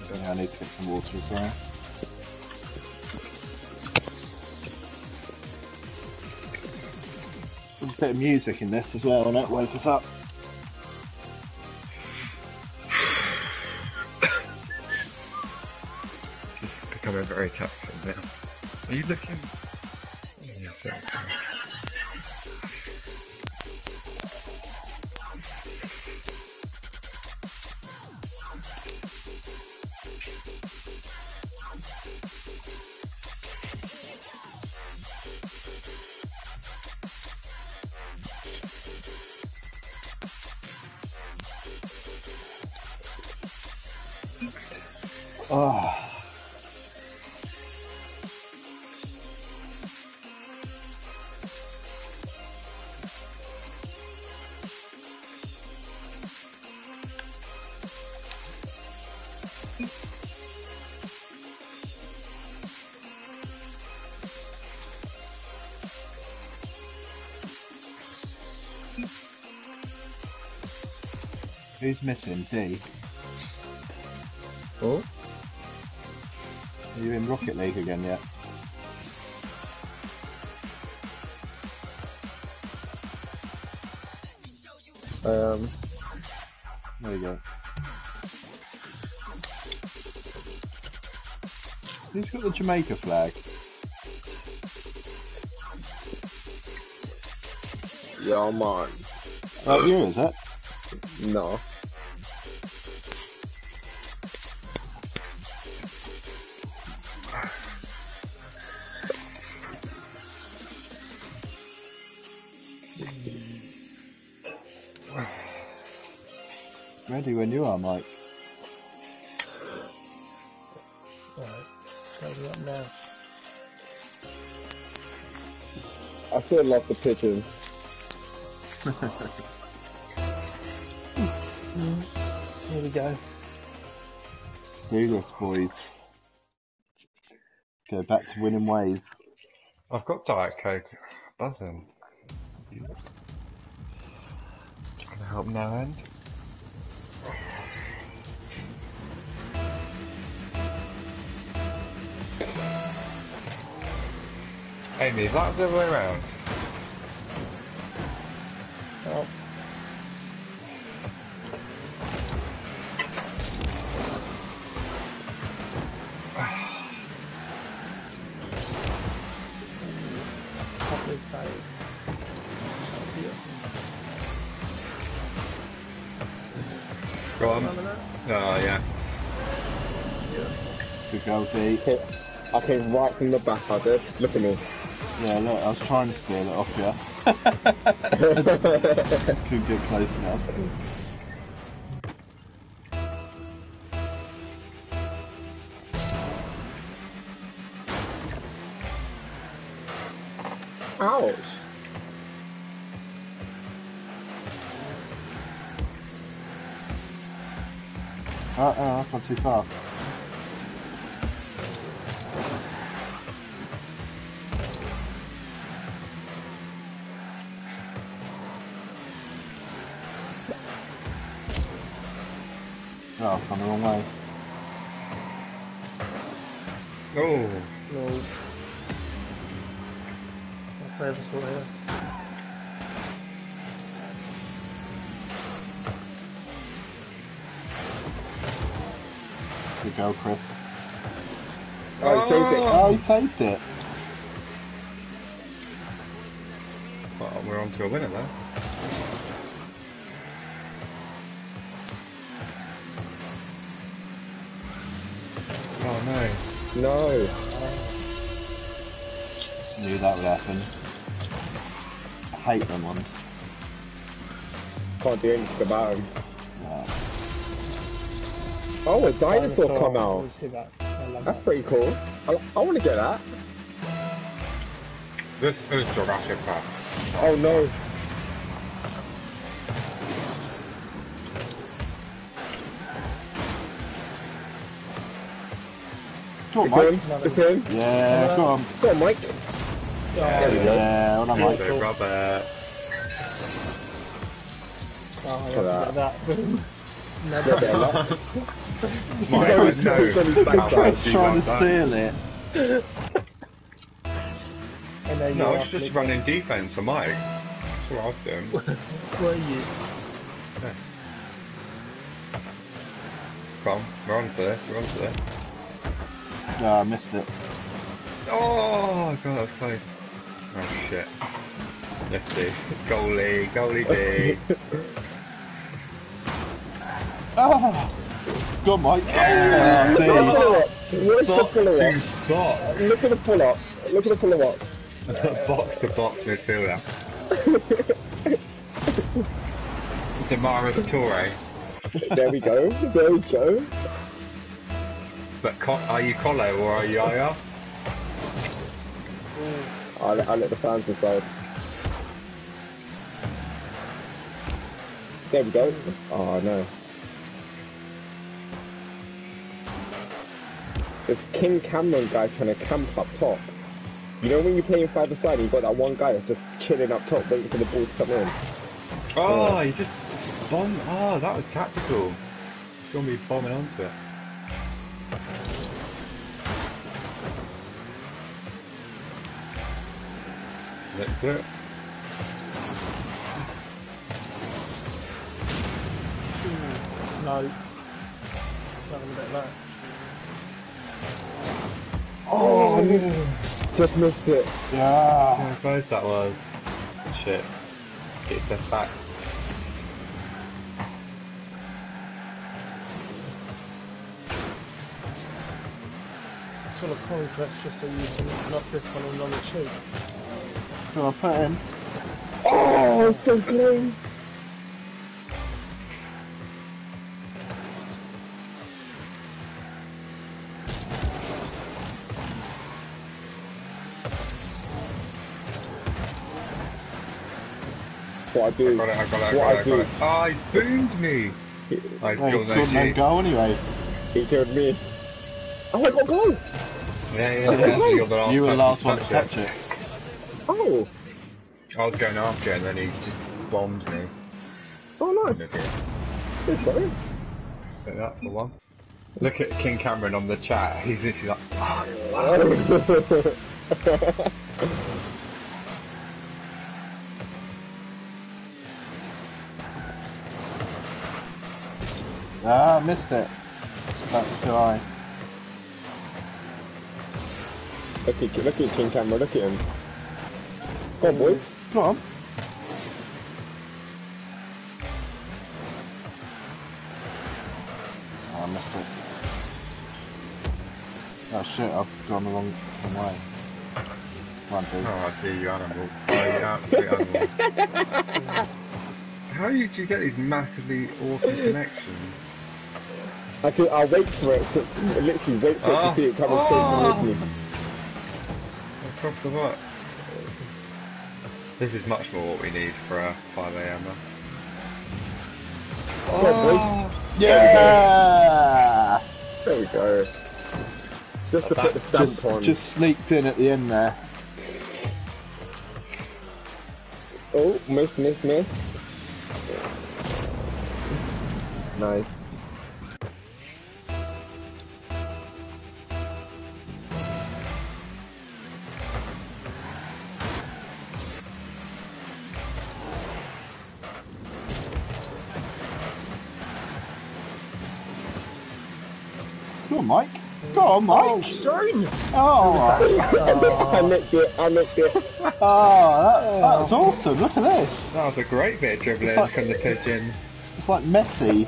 Yeah, I need to get some water as well. There's a bit of music in this as well, and that woke us up. This is becoming very taxing now. Are you looking? Yes, that's right. Oh. Who's missing? D? Oh? Are you in Rocket League again yet? There you go. Who's got the Jamaica flag? Yeah, man. Oh, you, is it? No. Ready when you are, Mike. Alright, ready up now. I still love the pigeon. Here we go. Do this, boys. Go back to winning ways. I've got Diet Coke. Buzzing. Trying to help no end. Amy, is that the other way around? Oh. Probably tired. Go on. Oh, yes. Good goal, D. I came right from the back, I did. Look at me. Yeah, look, I was trying to steal it off you. Couldn't get close enough. Ouch. That's not too far. Oh, I've gone the wrong way. Oh. No. I'll play this one here. Good go, Chris. Oh, he saved it. Oh, he saved it. Well, we're on to a winner there. Oh no. No. Knew that would happen. I hate them ones. Can't do anything about him. Yeah. Oh, a dinosaur come out. We'll see that. I love That's that. pretty cool. I want to get that. This is Jurassic Park. Oh no. Go on, It's Mike. him. It's him. Yeah, go on. Go on, Mike. Yeah, we go. Yeah, well done, Mike. So Robert. Oh, For yeah, that. Boom. Never. Get there, lock. Mike, I He's know on his how backside. much you Trying love to that. steal it. And then No, you're it's just running defense for Mike. That's what I was doing. Were you? Come on, we're on to this, we're on to this. Yeah, I missed it. Oh, God, that was close. Oh, shit. Let's see. Goalie, goalie D. Oh! Go on, Mike. Look at the follow-up. Where's the Box to follow-up? box. Look at the pull-up. Look at the follow-up. Box to box midfielder. Damaris Torre. There we go. There we go. But are you Colo or are you Aya? I'll let the fans decide. There we go. Oh no. This King Cameron guy trying to camp up top. You know when you're playing five-a-side, you've got that one guy that's just chilling up top waiting for the ball to come in. Oh, you just bomb. Oh, that was tactical. You saw me bombing onto it. Let's do it. No. Nothing about that. Oh, just missed it. Yeah. How close that was. Shit. Gets us back. It's full of conquest just so you can knock this one on the cheek. So I put in. Oh, it's so close. What I do. I got it, I got it, What I I got it, I do. got it. Oh, he boomed me! I Hey, feel it's no good no G. go anyway. He killed me. Oh, I got goal. Yeah, you're the last You were the person last one to touch touch it. Oh. I was going after it and then he just bombed me. Oh, nice. Look at Good play. Take that for one. Look at King Cameron on the chat, he's literally like, Ah, missed it. That's too high. Look at King Cameron, look at him. Go on, boys. Come on. Oh, I missed it. Oh shit, I've gone the wrong way. Come on, dude. oh dear, you animal. Oh, you absolute animal. How did you get these massively awesome connections? I'll wait for it, literally wait for it to see it coming straight towards me. Across the what? This is much more what we need for a 5 AM. Go on, boys. Yeah! There we go. Just to put the stamp on. Just sneaked in at the end there. Oh, miss. Nice. Go on, Mike. Go on, Mike. Oh, Stone! Oh, I nicked it. that was awesome. Look at this. That was a great bit of dribbling Fuck. from the pigeon. It's like Messi.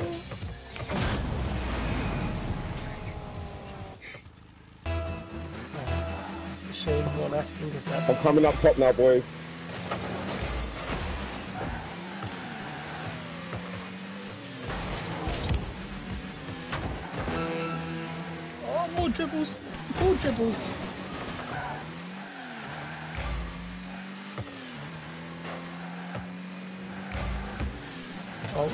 Shame one asking us that. I'm coming up top now, boys. Oh, more dribbles! More dribbles! Oh.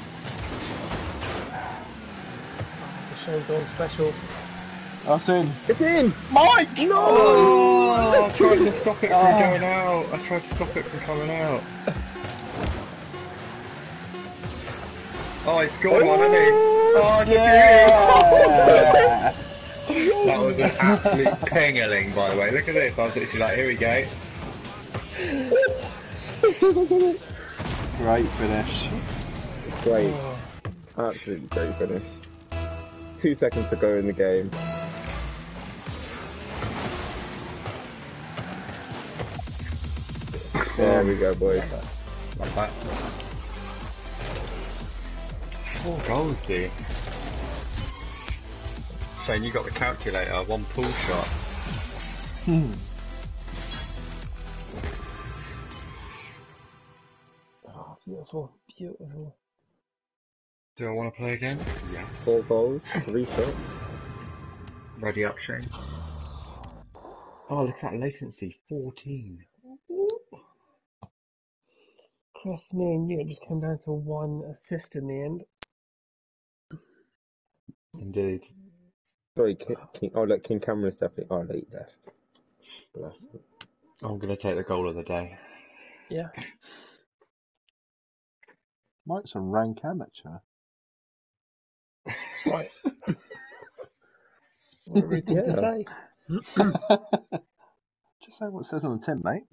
The show's on special. That's in. It's in! Mike! No! Oh, I tried to stop it from going out. I tried to stop it from coming out. Oh, he scored one, hasn't he? Oh, look at you! Yeah! That was an absolute pengaling, by the way. Look at this. I was literally like, here we go. Great finish. Great. Oh, Absolutely great finish. 2 seconds to go in the game. There we go, boys. Like that. 4 goals, dude. Shane, you got the calculator. 1 pull shot. oh, beautiful, beautiful. Do I want to play again? Yeah. 4 goals, 3 shots. Ready up, Shane. Oh, look at that latency. 14. Chris, me and you, it just came down to 1 assist in the end. Indeed. Sorry, King. Oh, look, King Cameron's definitely. Oh, late left. Bless. I'm going to take the goal of the day. Yeah. Mike's a rank amateur. Right. What a rude thing to Yeah. say. Just say what it says on the tin, mate.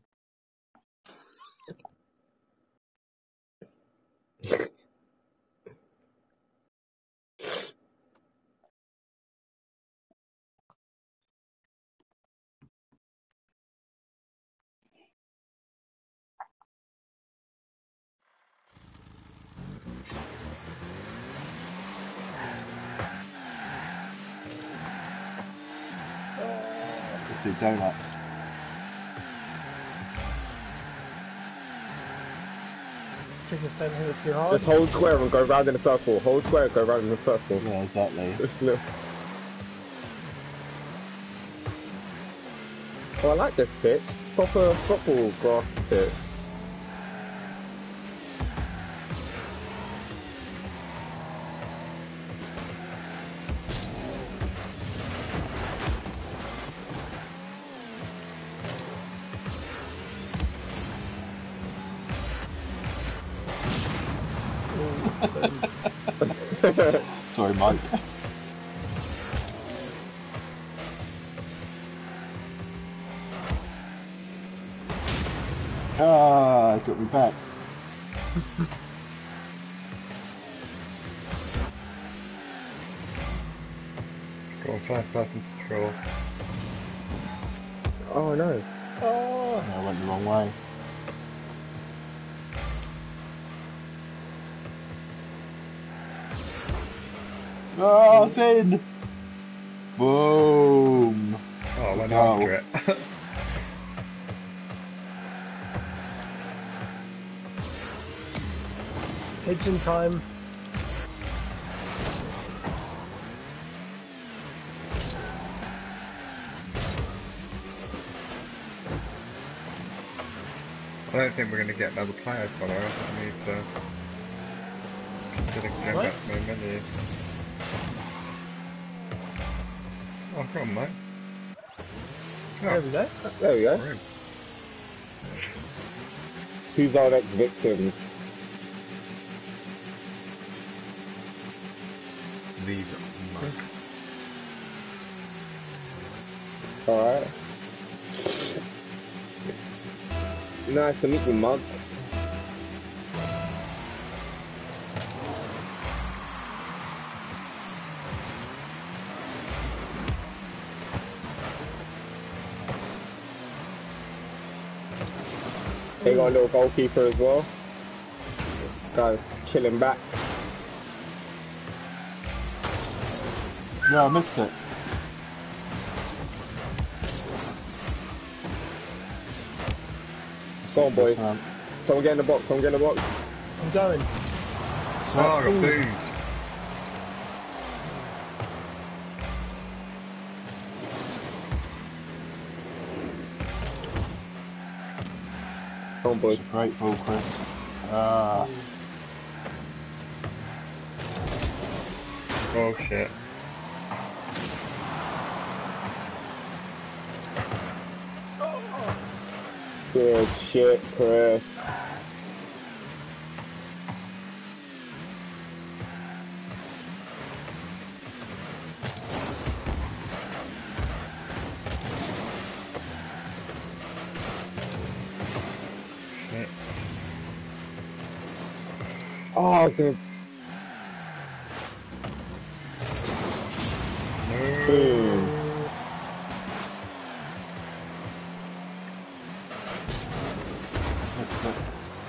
Let's do donuts. Chicken don't hit it too hard. Just hold square and go round in a circle. Hold square, go round in a circle. Yeah, exactly. Just look. Oh, I like this pitch. Proper football grass pitch. Sorry, Mike. Ah, got me back. Go on, first person to score. Oh no. Oh, No, I went the wrong way. Oh, it's in! Boom! Oh, I went Goal. after it. pigeon time. I don't think we're going to get another players, by the way. I think we need to consider going What? back to main menu. Oh, come on, mate. There we go. There we go. We're in. Who's our next victims? These mugs. Alright. Nice to meet you, Mug. They got a little goalkeeper as well. Guys chilling back. No, I missed it. Go on, boys. Um, Someone get in the box, someone get in the box. I'm going. Oh, I got booed. Come on, boys. Great ball, Chris. Ah, Oh, shit. Good shit, Chris. Oh, I was gonna. Boom. Let's go.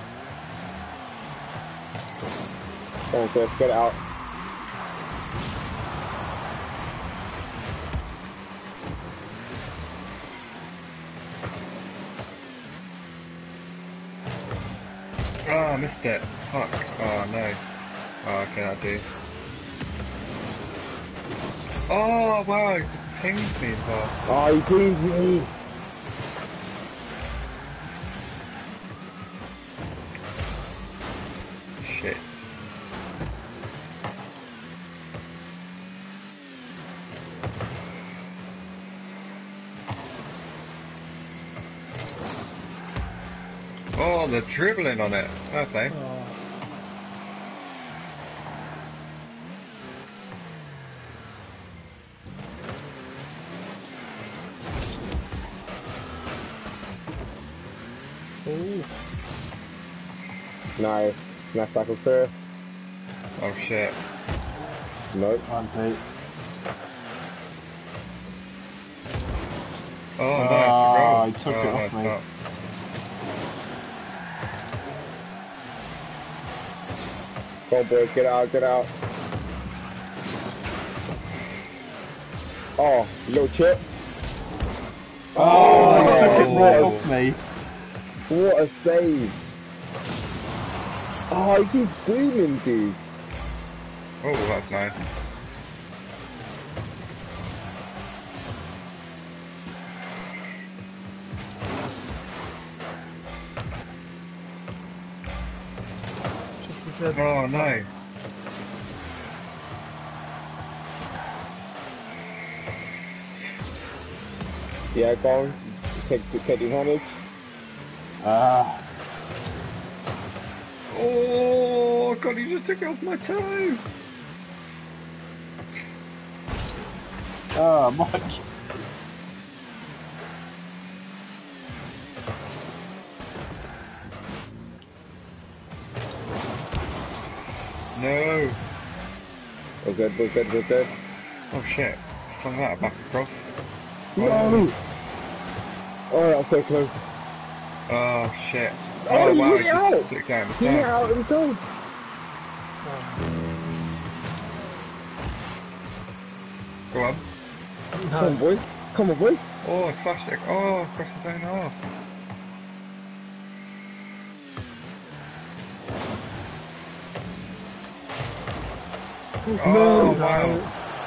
Oh, good. Get it out. Oh, I missed it. Fuck. Oh, no. Oh, okay, that'll do. Oh, wow, it just pinged me, but... Oh, he beat me. Shit. Oh, the dribbling on it. Fair play. Oh, ooh. Nice. Nice tackle, sir. Oh, shit. Nope. One, two. Oh, Oh, nice. he took it Oh, off me. stop. Come on, boys. Get out. Get out. Oh, little chip. Oh, he took it Oh. right off me. What a save. Oh, he keeps booming, dude. Oh, that's nice. Just reserve. Oh, no. Yeah, go on. Take the advantage. Ah, Oh, God, he just took it off my toe. oh, Mike. No. We're good, we're good, we're good. Oh, shit. From that, back across. No! Oh, that's so close. Oh, shit. Oh, he wow, hit he it out! just flicked down the He hit it stairs. out himself! Go on. Come on, boys. Come on, boys. Oh, I flashed it. Oh, across his own half. Oh, wow.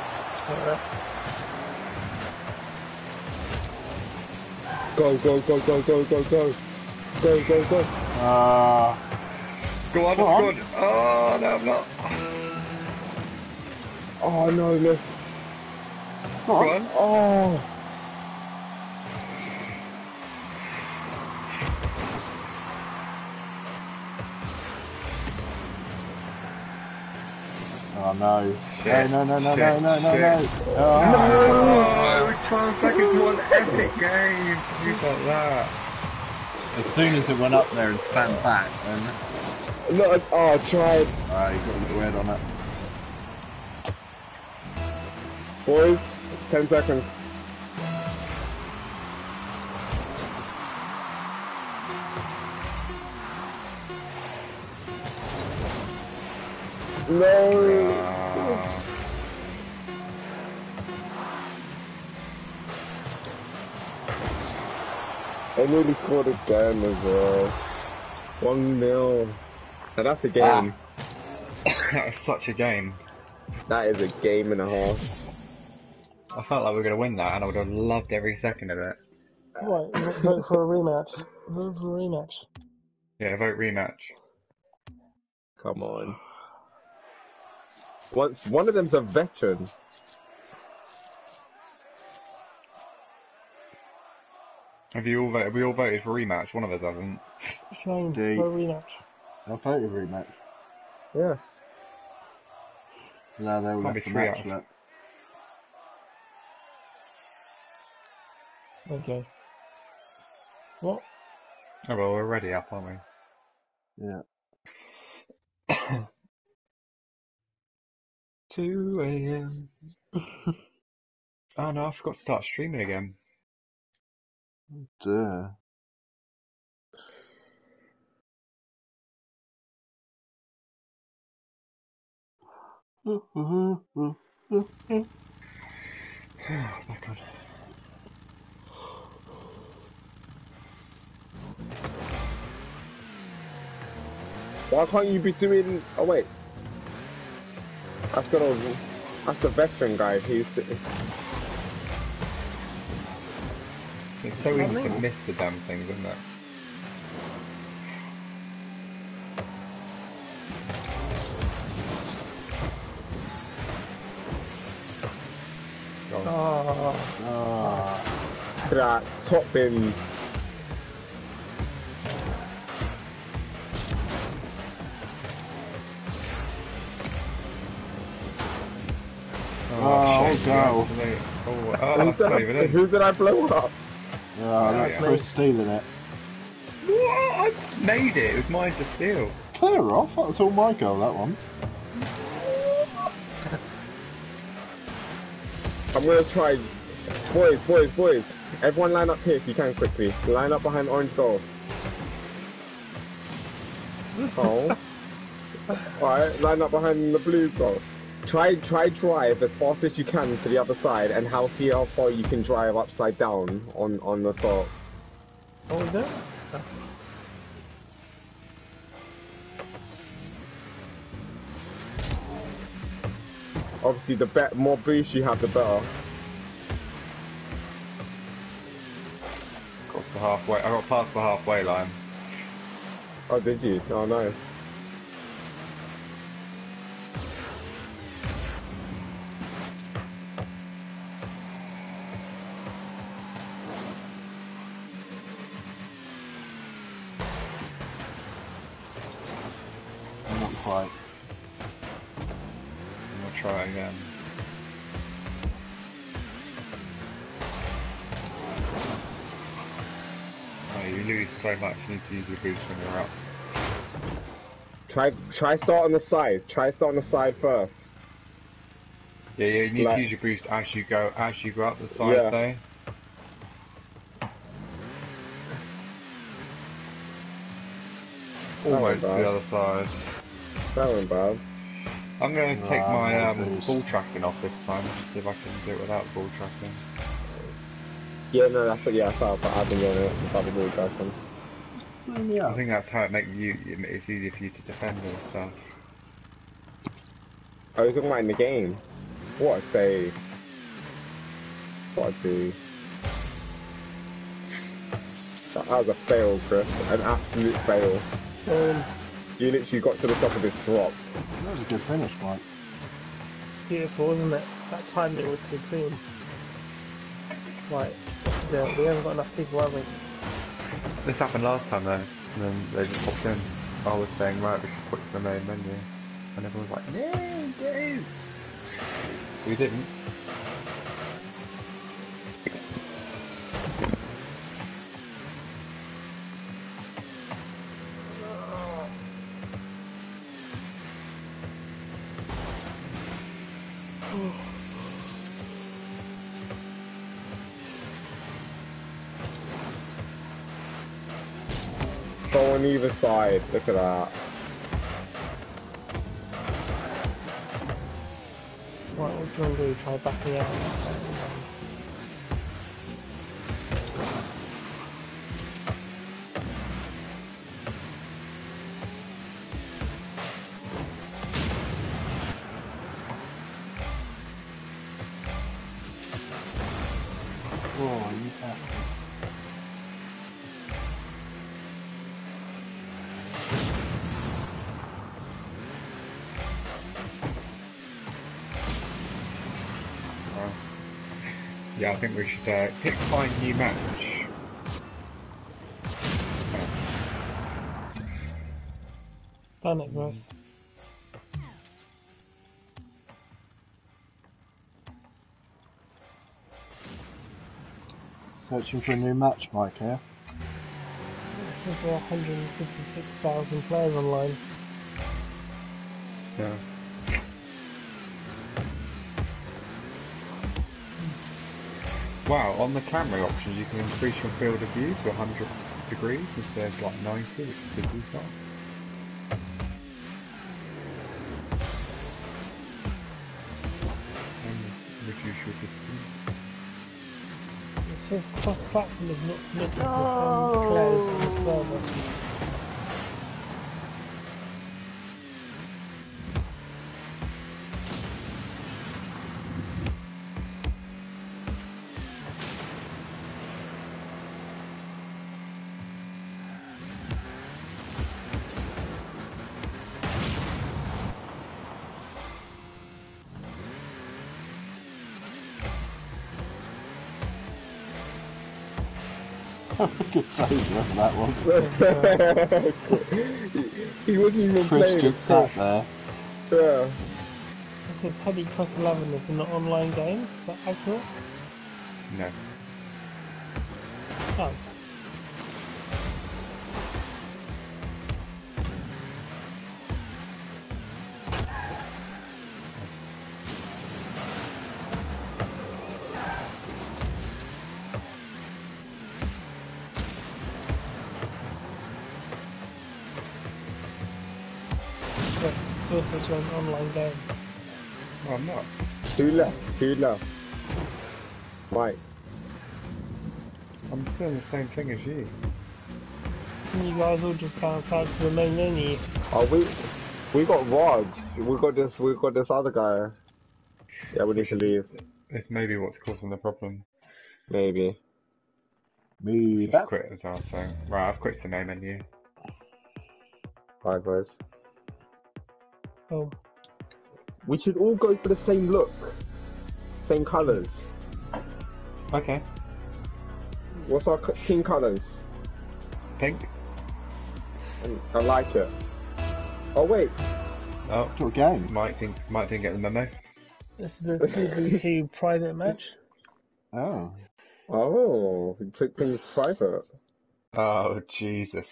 Go, go, go, go, go, go, go. Go, go, go. Ah, Go on, Go on. squad. Oh, no, I'm not. Oh, no, no. go Go on. on. Oh. Oh no. Shit, No, no, no, no, shit, no, no, no, shit. no. Oh. No, 12 seconds to one epic game. Who got that? As soon as it went up there and spun back, then No, oh, I tried. you got a little head on it. Boys, 10 seconds. No. Ah. I nearly scored again as well. 1-0. Now that's a game. That was such a game. That is a game and a half. I felt like we were going to win that, and I would have loved every second of it. Right, vote for a rematch. Vote for a rematch. Yeah, vote rematch. Come on. One of them's a veteran. Have you all voted? We all voted for rematch. One of us hasn't. Shane, Indeed. vote rematch. I'll take a rematch. Yeah. No, they'll Can't be let the 3 match out of- let. Okay. Well, Oh well, we're already up, aren't we? Yeah. 2 a.m. Oh no, I forgot to start streaming again. Duh. Back on. Why can't you be doing? Oh wait, that's the veteran guy. He's It's so easy to miss the damn things, isn't it? Oh, Ah. that top bin. Oh, shit, go. That's not even it. Who did I blow up? Ah, Yeah, look, yeah. Chris stealing it. What? I made it. It was mine to steal. Clear off. That's all my goal, that one. I'm gonna try. Boys. Everyone line up here if you can quickly. Line up behind orange goal. Oh. Alright, line up behind the blue goal. Try drive as fast as you can to the other side and see how far you can drive upside down on the top. what was that? Obviously the more boost you have the better. Across the halfway. I got past the halfway line. Oh did you? Oh no. Not quite. I'll try again. Oh, you lose so much. You need to use your boost when you're up. Try start on the side. Try start on the side first. Yeah, you need Like- to use your boost as you go up the side Yeah. though. Almost to bad. the other side. That went bad. I'm going to take Nah, my no boost. ball tracking off this time, just see if I can do it without ball tracking. Yeah, no, that's what. Yeah, I've been doing it since I've been doing that. Bring me I up. think that's how it's easier for you to defend and stuff. I was talking about in the game. What I say? What I do? That was a fail, Chris. An absolute fail. You literally got to the top of this drop. That was a good finish, Mike. Beautiful, wasn't it? That time it was supreme. Right, yeah, we haven't got enough people, have we? This happened last time though, and then they just popped in. I was saying, right, we should put to the main menu. And everyone was like, no, don't! So we didn't. Go on either side. Look at that. Right, what do you want to do? Try backing out? Whoa, you bastard. Yeah, I think we should pick find new match. Done it, Russ. Searching for a new match, Mike, here. There's 156,000 players online. Yeah. Wow, on the camera option you can increase your field of view to 100 degrees instead of like 90, which is the default. And reduce your distance. It says cross-platform is not permitted from players on the server. Good save, whoever that was. he wasn't even Chris playing. just sat there. Yeah. It says Heavy Cross 11 is an online game. Is that accurate? No. Oh. This is an online game. Oh, I'm not. Who left? Who left? Mike. I'm still in the same thing as you. Can you guys all just bounce out to the main menu? Oh, we got Raj. We got this other guy. Yeah, we need to leave. It's maybe what's causing the problem. Maybe. Me Just back. quit as well, so... Right, I've quit the name menu. Hi guys. Oh, We should all go for the same look. Same colours. Okay. What's our team colours? Pink? I like it. Oh wait. Oh, What game? Mike didn't get the memo. this is the 2v2 private match. Oh. Oh, we took things private. Oh, Jesus.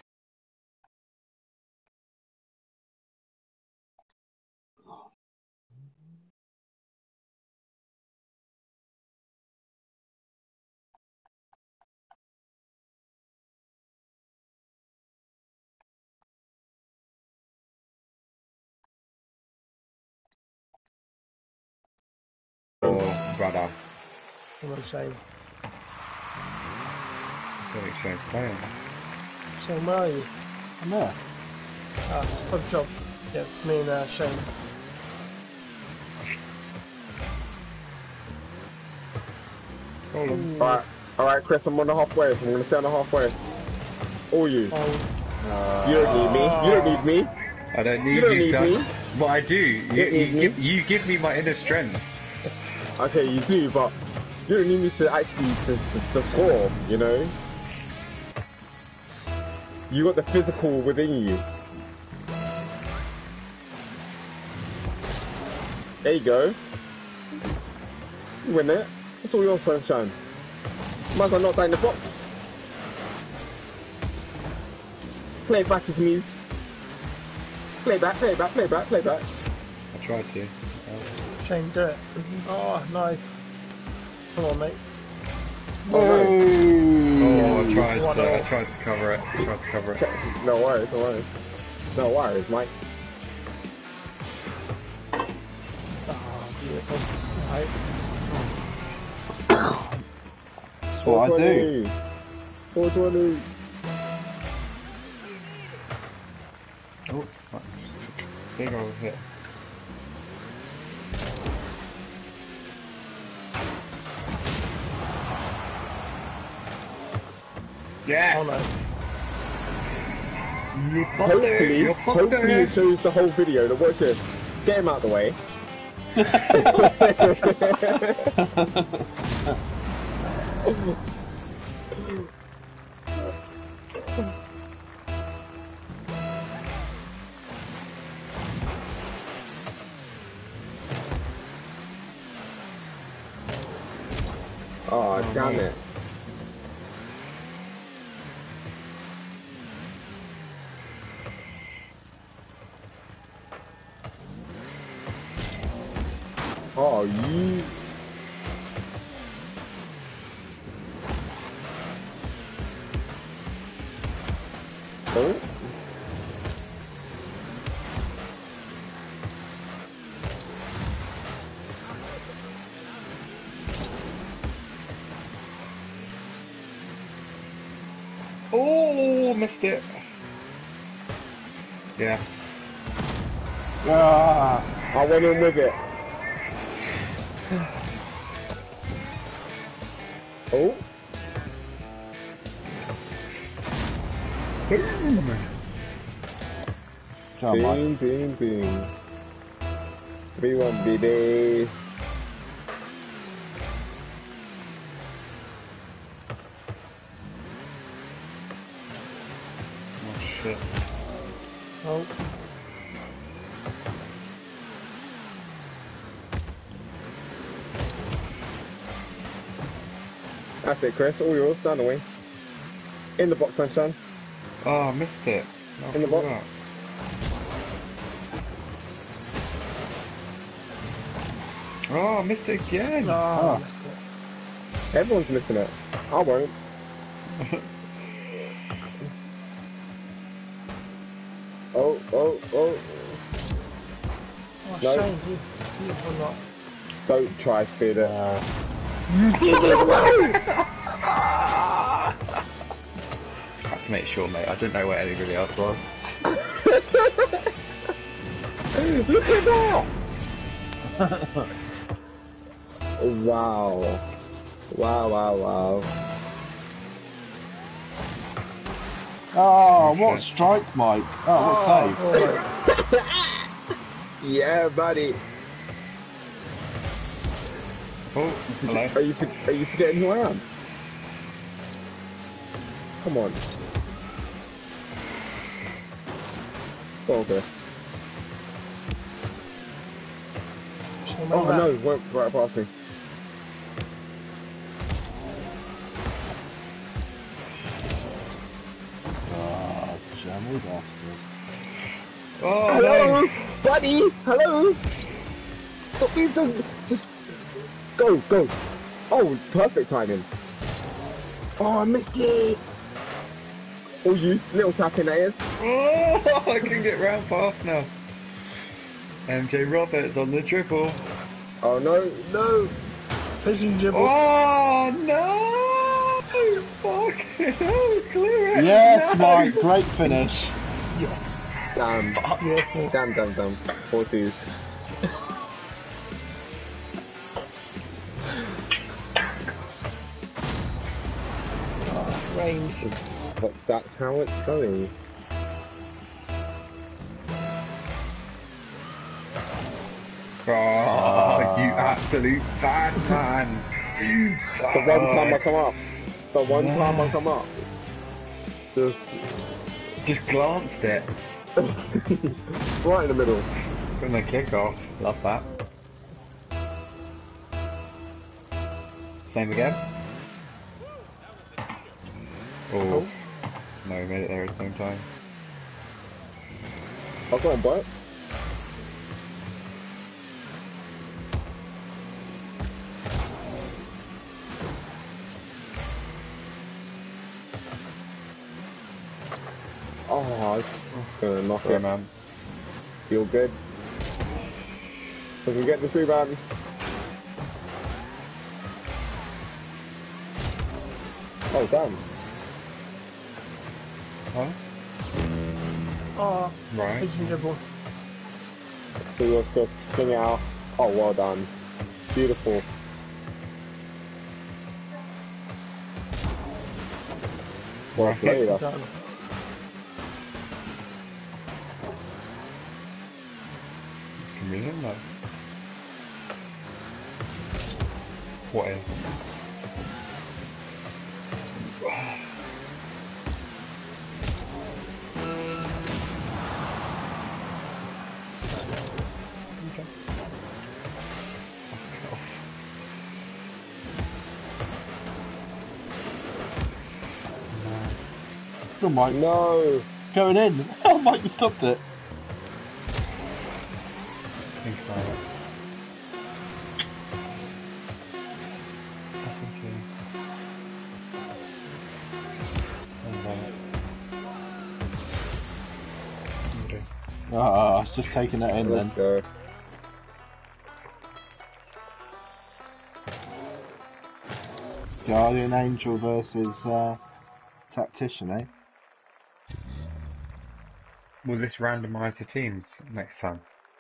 Oh, brother. I'm on Shane. Don't exchange playing. Shane, where are you? I'm there. Ah, good job. Yeah, it's me and Shane. Hold on. Alright, Chris, I'm on the halfway. I'm gonna stay on the halfway. All you. Oh, You don't need me. You don't need me. I don't need You don't you, need son. me. What I do, you give me my inner strength. Okay, you do, but you don't need me to actually to score, you know? You got the physical within you. There you go. You win it. That's all your sunshine. Might as well not die in the box. Play it back if you need. Play back, play back, play back, play back. I tried to. Shane, do it. Oh, nice. Come on, mate. Oh, I tried One to all. cover it. I tried to cover it. No worries, no worries. No worries, Mike. Oh, beautiful. Right. That's what I do. 420. Oh, big old hit. Yes! Oh, no. You fucked it! You fucked Hopefully it it! shows the whole video. Now watch this. Get him out the way. Oh, damn it. Oh, you... missed it. Yes. Ah, I went in with it. Oh, come on, Mike. boom, boom, boom. 3-1, baby. Oh shit. Oh, That's it, Chris. All yours. Down the wing. In the box, sunshine. Oh, I missed it. In the box. Oh, I missed it again. no, Ah. I missed it. Everyone's missing it. I won't. Oh, oh, oh. Oh, No. Shane, you will not. Don't try speed it. I had to make sure, mate. I didn't know where anybody else was. Look at that! Wow. Wow, wow, wow. Oh, what shit. strike, Mike? Oh, what save? Yeah, buddy. Oh, hello. Are you forgetting who I am? Come on. Oh, okay. Shane, Oh went no, back. went right past me. Oh, jammy bastard. Oh, Hello, no. buddy. Hello. Stop being so. Just go, go. Oh, perfect timing. Oh, I missed it. Oh, you little tappinators. Oh, I can get round fast now. MJ Roberts on the triple. Oh no, no. Pigeon dribble. Oh, no. Fucking hell, clear it. Yes, No. Mike, great finish. Damn. Yes, mate. Damn, damn, damn. 4-2. Range. But that's how it's going. Oh, you absolute bad man. The one time I come up. The one time I come up. Just glanced it Right in the middle. from the kickoff. Love that. Same again. Oh. No, we made it there at the same time. I've got on, Bert. Oh, it's gonna knock Sorry, it. man. Feel good. We can get this rebound. Oh, damn. Huh? Oh, Right. pigeon dribble. So you're just swing it out. Oh, well done. Beautiful. Well Right. played. Done. Convenient, though. What is? Okay. Good, Mike. No. Going in. Oh, Mike, you stopped it. Think about it. Nothing to. Think about it. Okay. Oh, I was just taking that in then. Let's go. Guardian Angel versus Tactician, eh? Will this randomise the teams next time?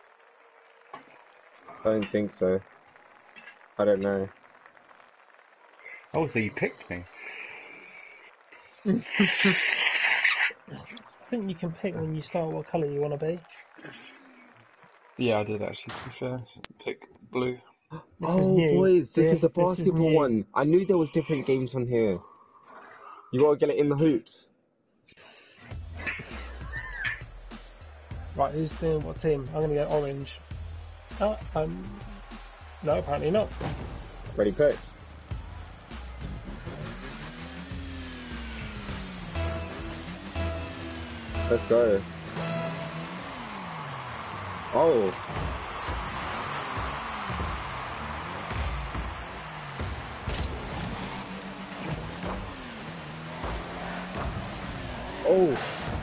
I don't think so. I don't know. Oh, so you picked me. I think you can pick when you start what colour you want to be. Yeah, I did actually, to be fair. Pick blue. This is Oh, new. boys, this is the This is basketball new. one. I knew there was different games on here. You gotta get it in the hoops. Right, who's doing what team? I'm gonna go orange. Oh, no, apparently not. Ready, pick. Let's go. Oh. Oh.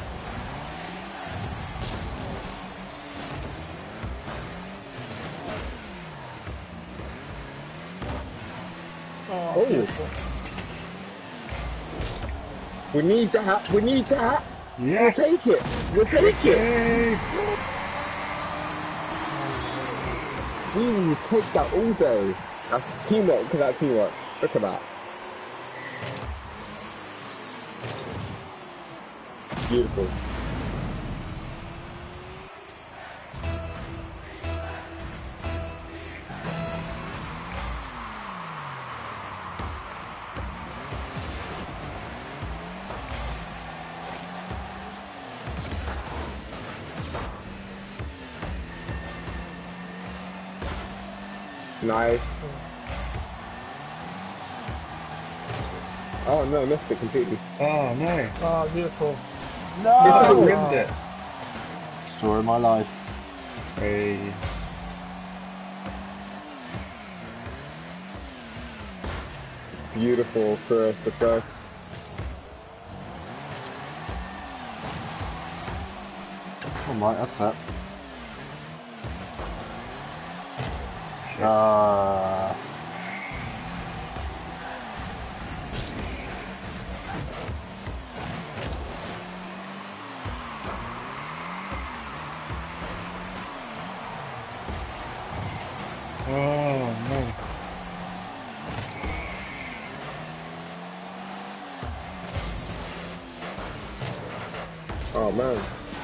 Oh, beautiful. We need that. We need that. Yes! We'll take it. We'll take it. Yay! We will take that all day. That's teamwork. Look at that teamwork. Look at that. Beautiful. Nice. Oh no, missed it completely. Oh no! Oh, beautiful. I No! rimmed it! Story of my life. Hey. Beautiful, Chris. Let's go. Alright, that's that. Shit. Oh no. Oh man.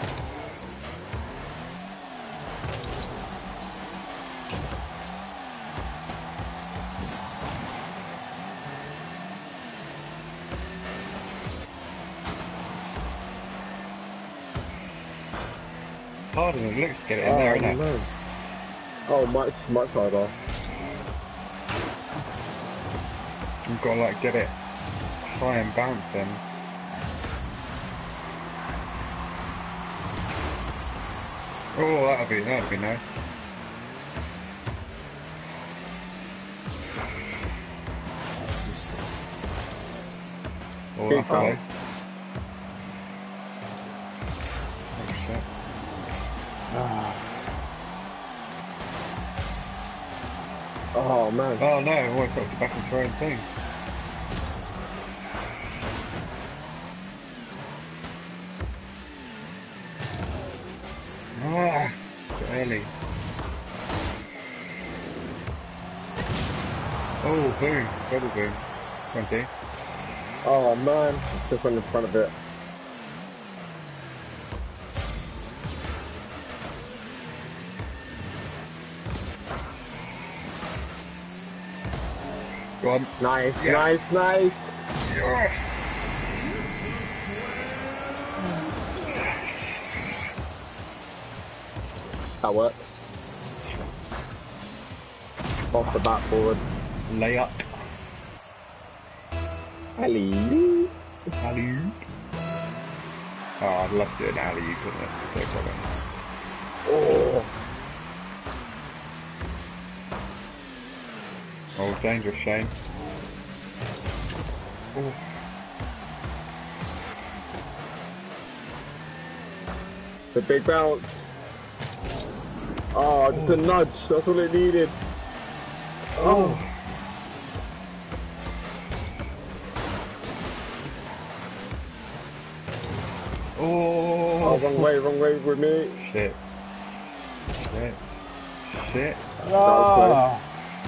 Harder than it looks to get it in there, isn't it? Man. Oh, much harder. You've got to like get it high and bouncing. Oh, that'd be nice. Oh, Big that's foul. close. Oh shit. Oh man. Oh no, I almost got back into your own thing. Ah, early. Oh, boom, double boom. 20. Oh man. Just went in front of it. Go on. Nice, Yes. nice. Yes! That worked. Off the backboard. Layup. Alley. Alley-oop. Oh, I'd love to do an alley-oop, couldn't it? It's so problem. Oh. Oh, dangerous, Shane. Oh. The big bounce. Oh, just a nudge. That's all it needed. Oh. Oh. Oh, wrong way with me. Shit. Shit. Shit. Ah!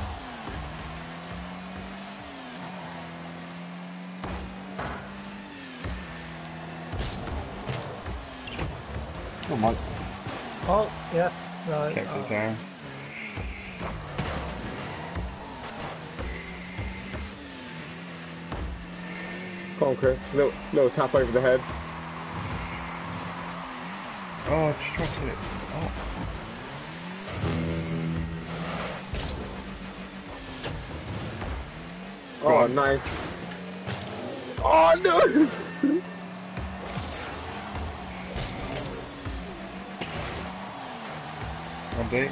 Oh my. Oh, yes. No. Kept it down. Come on, Chris. Little tap over the head. Oh, just tried to hit it. Oh. Go Oh, on. nice. Oh, no! One deep.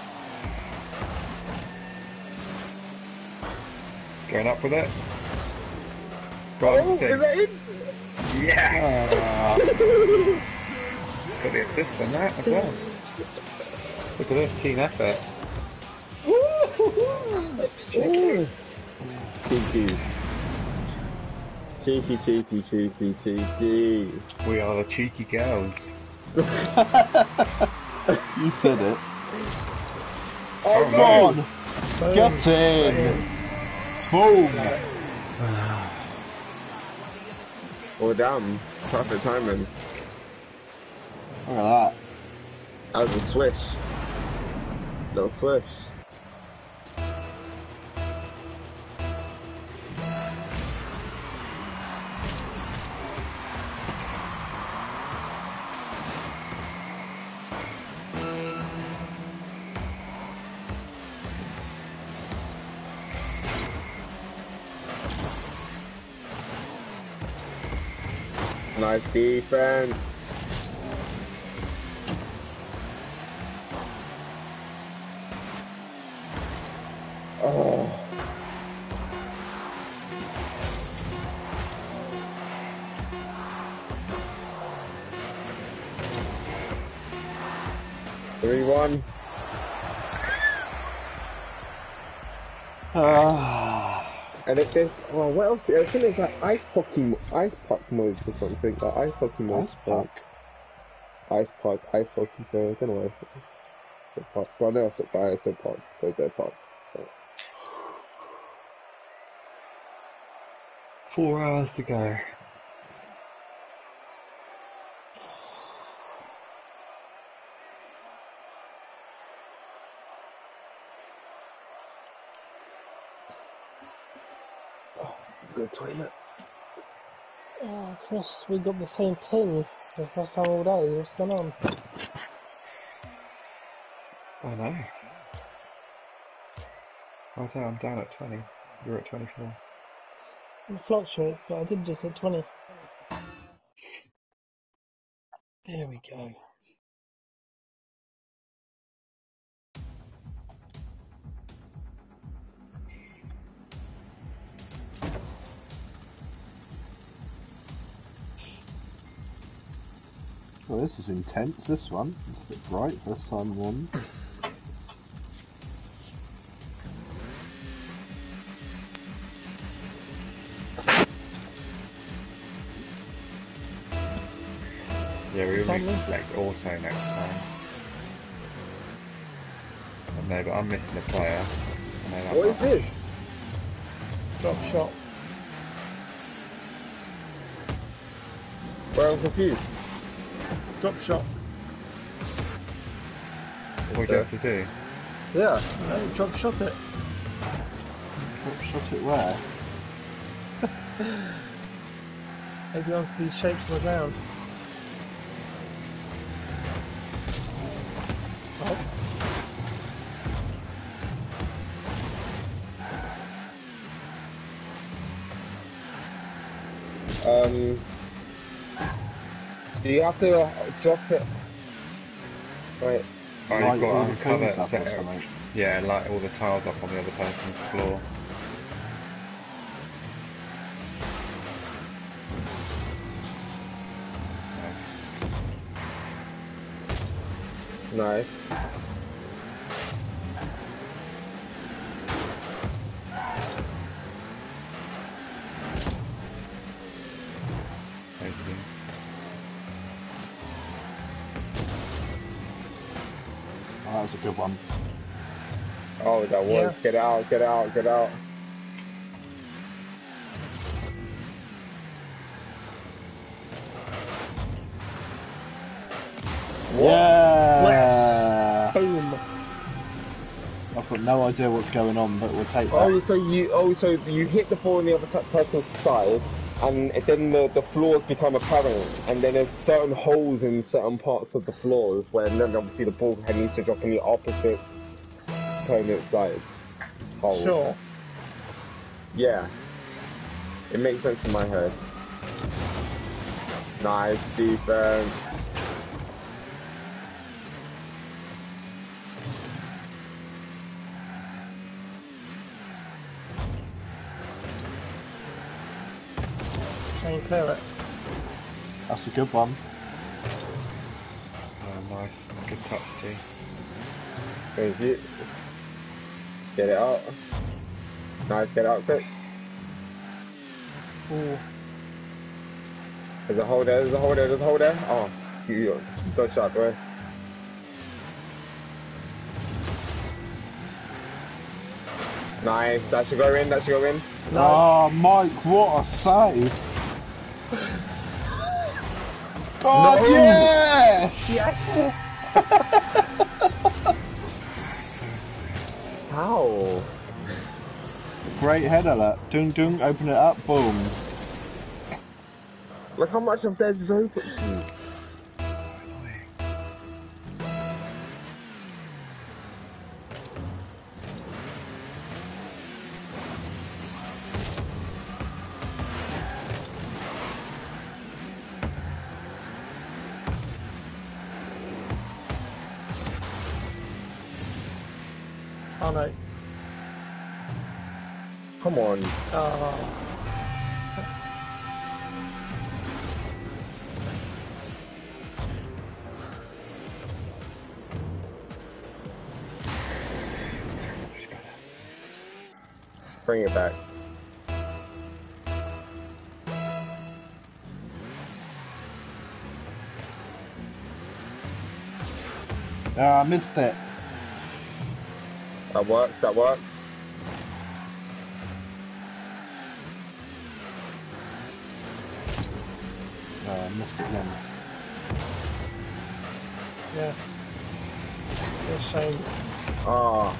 Going up with it. Go on, Oh, sing. is that in? Yeah! Ah. Got the assist on that as well. Look at this, team effort. Ooh. Cheeky. Cheeky. We are the cheeky girls. You said it. Oh, no. Go on! Boom. Get in! Boom! Oh, damn. Perfect timing. Look at that. That was a swish. Little swish. Nice defense. Oh. Three, 1. And it says, oh, what else? I think it's like ice puck modes or something. Like ice hockey modes. Ice puck? Ice puck, ice hockey. So I don't know what it's puck. Well, no, it's not ice puck because they're pucks. So. 4 hours to go. Let's go to the toilet. Oh, Chris, we got the same ping for the first time all day. What's going on? I know. I'm down at 20. You're at 24. It fluctuates, but I did just hit 20. There we go. Well, this is intense, this one. It's a bit bright, first time one. Yeah, we Something? reflect auto next time. I know, but I'm missing a player. I know that What is much. this? Drop shot. Well, I'm confused. Drop shot. What do you have to do? Yeah. No, drop shot it. Shot it where? Maybe onto these shapes on the ground. Oh. Do you have to drop it? Right. Oh, Light you've got all to the cones cover up or set something. Yeah, light all the tiles up on the other person's floor. Nice. Thank you. Good one. Oh, that was. Yeah. Get out, get out, get out. Yeah! Boom. I've got no idea what's going on, but we'll take that. So you hit the ball on the other person's side, and then the floors become apparent, and then there's certain holes in certain parts of the floors where then obviously the ball needs to drop on the opposite opponent's side. Hole. Sure. Yeah. It makes sense in my head. Nice defense. Shane, clear it. That's a good one. Oh, nice. Good touch, G. Thank you. Get it out. Nice, get out quick. Ooh. There's a hole there, there's a hole there, there's a hole there. Oh, you dodge that, boy. Nice, that should go in, that should go in. Oh, Mike, what a save! God, No! yes! Yes. How? Great header, that. Dung dung, open it up, boom. Look how much of theirs is open. Oh no. Come on. Oh. Bring it back. Ah, I missed it. That works, that works. Oh, I missed it again. Yeah. It's Shane. Ah.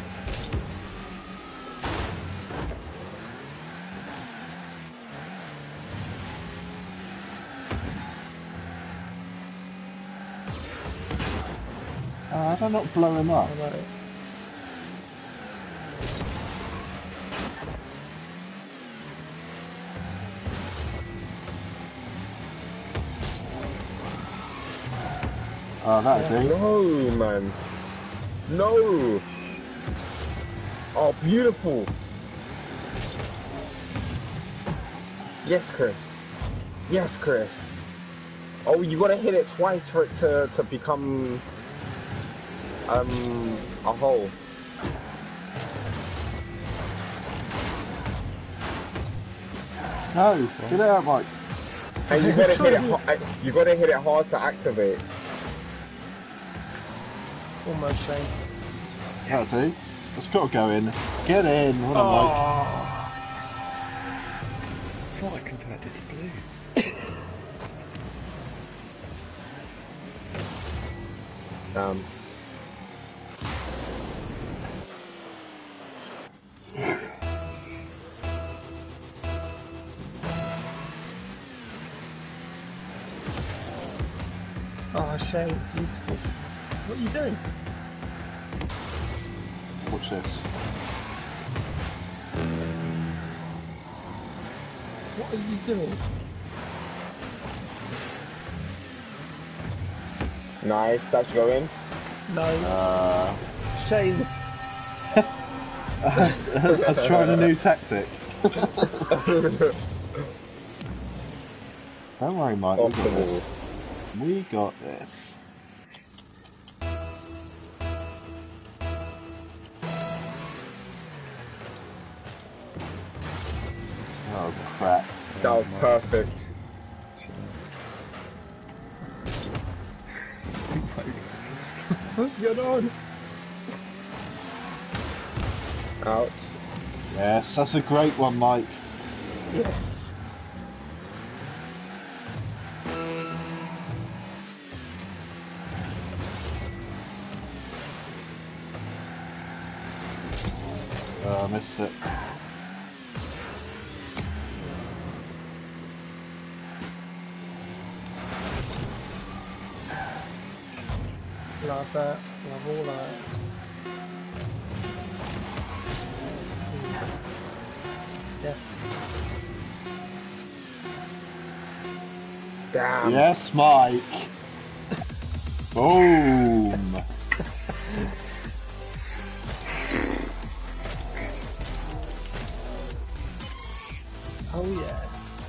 How did I not blow him up? Oh no. Oh, that'll do. No, man. No. Oh, beautiful. Yes, Chris. Yes, Chris. Oh, you gotta hit it twice for it to become a hole. No, get out, Mike. And you gotta hit it. You gotta hit it hard to activate. Almost Shane. Yeah, see? It's got to go in. Get in, what a Mike. I thought I converted to blue. Oh, Shane, beautiful. What are you doing? Watch this. What are you doing? Nice, that should go in. No. Shane. I was trying a new tactic. Don't worry, Mike. We Off the got wall. this. We got this. Oh crap. That was perfect. What's going on? Ouch. Yes, that's a great one, Mike. Yes. Oh, I missed it. Love that. Love all that. Yes. Damn. Yes, Mike. Boom. Oh yeah.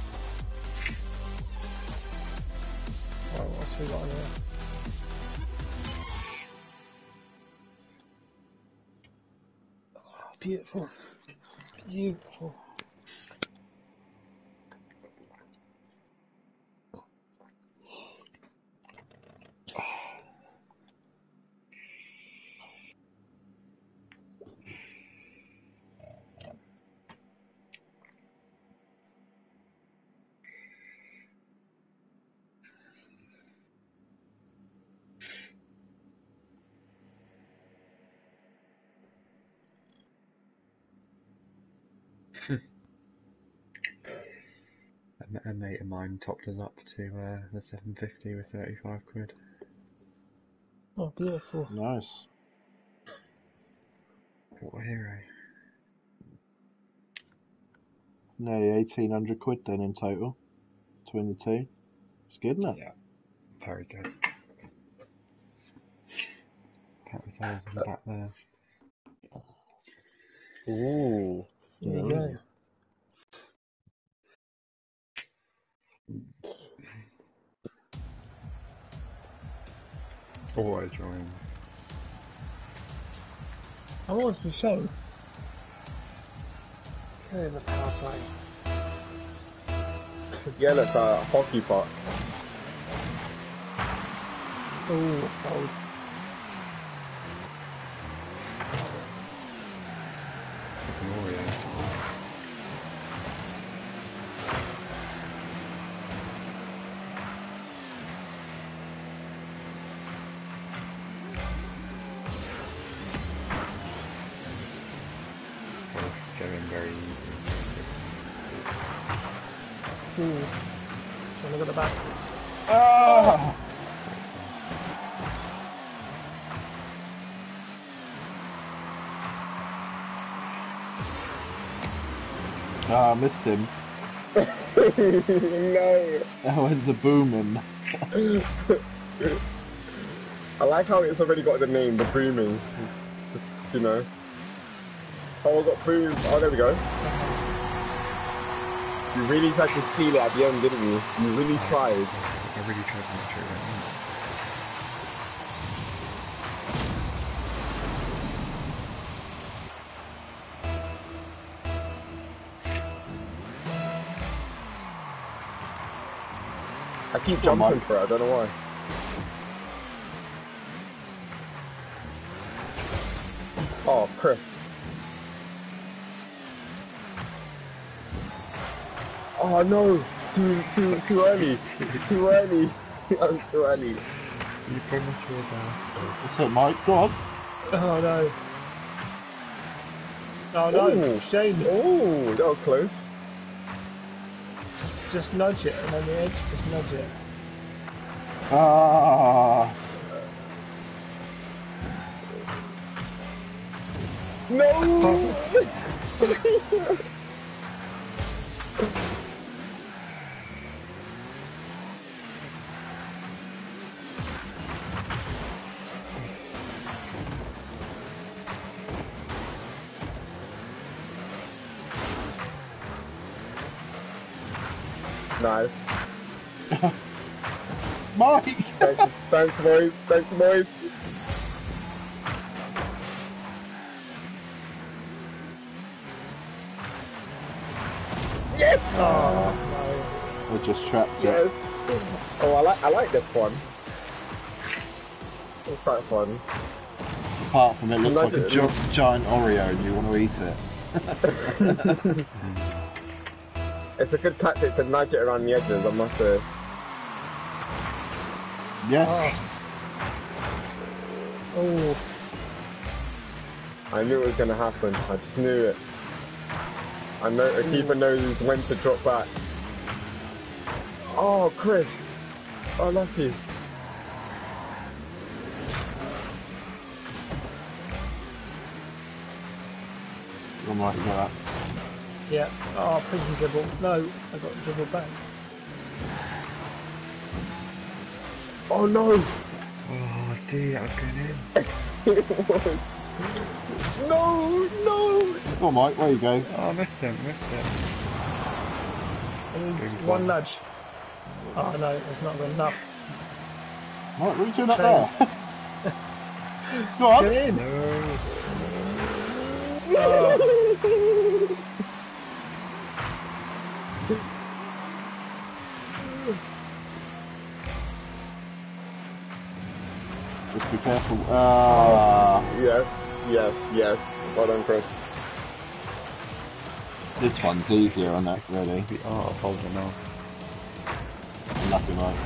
Well, what's we got on here? Oh, beautiful. Beautiful. A mate of mine topped us up to the 750 with 35 quid. Oh, beautiful. Nice. What a hero. Nearly 1,800 quid then in total between the two. It's good, isn't it? Yeah, very good. Count the sales in the back there. Ooh. There you go. Auto join. I'm always the same. Okay, the power play. Yeah, look, hockey puck. Ooh, cold. Gloria. Going very easy. Ooh. So look at the back. Ah! Ah, I missed him. No. That was a booming. I like how it's already got the name, the booming. Just, you know. Oh, I got boomed. Oh, there we go. You really tried to steal it at the end, didn't you? You really tried. I really tried to make sure it went in. I keep Come on, jumping for it, I don't know why. Oh, Chris. Oh no! Too early! Too early! I'm too early. You premature bastard. what's up, Mike? Go on. Oh no. Oh no, Ooh. Shane. Oh, that was close. Just nudge it, and on the edge, just nudge it. Ah! No! Nice. Mike! Thanks, boys. Thanks, boys. Yes! Oh I just trapped Yes. it. Oh, I like this one. It's quite fun. apart from it looks like a Imagine- giant Oreo and you want to eat it. It's a good tactic to nudge it around the edges, I must say. Yes. Oh, I knew it was going to happen. I just knew it. I know a keeper knows when to drop back. Oh, Chris. Oh, lucky. I'm right, you got that. yeah. Oh, prison dribble. No, I got dribble back. Oh, no. Oh, dude, that was going in. No, no. Go on, Mike, where you go? Oh, I missed it. I need Good one one. nudge. Oh no, it's not good enough. Mike, what are you doing up Shame. there? Go on. Get in! No. Oh, Just be careful. Ah, Yes, yes, yes. Well done, Chris. this one's easier on that, really. The art of holding off. Unlucky, Mike.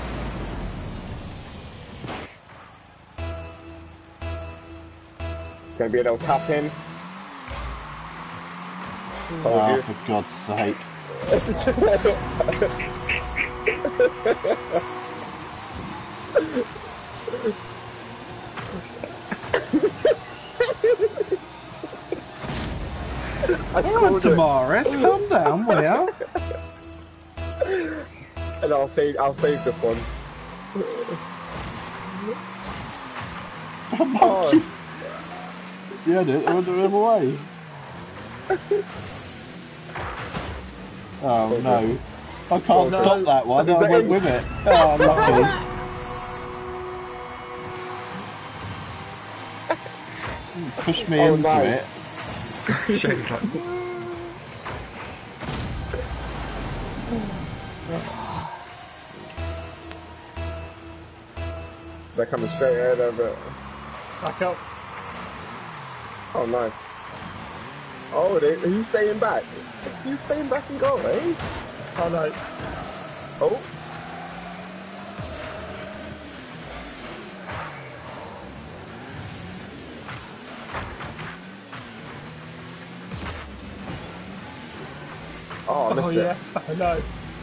Gonna be a little tap in. Ah, you. for God's sake. I called it. Damaris, calm down, will ya? And I'll save this one. Oh, Yeah, dude, I went the other way. Oh no. I can't No. stop that one, I Is that went in? with it. Oh, lucky. Push me Oh, into nice. it. Shane's like, they're coming straight ahead of it. back up. Oh, nice. Oh, he's staying back. He's staying back and goal, eh? Oh no. Oh. Oh, I missed Oh it. yeah. Oh no.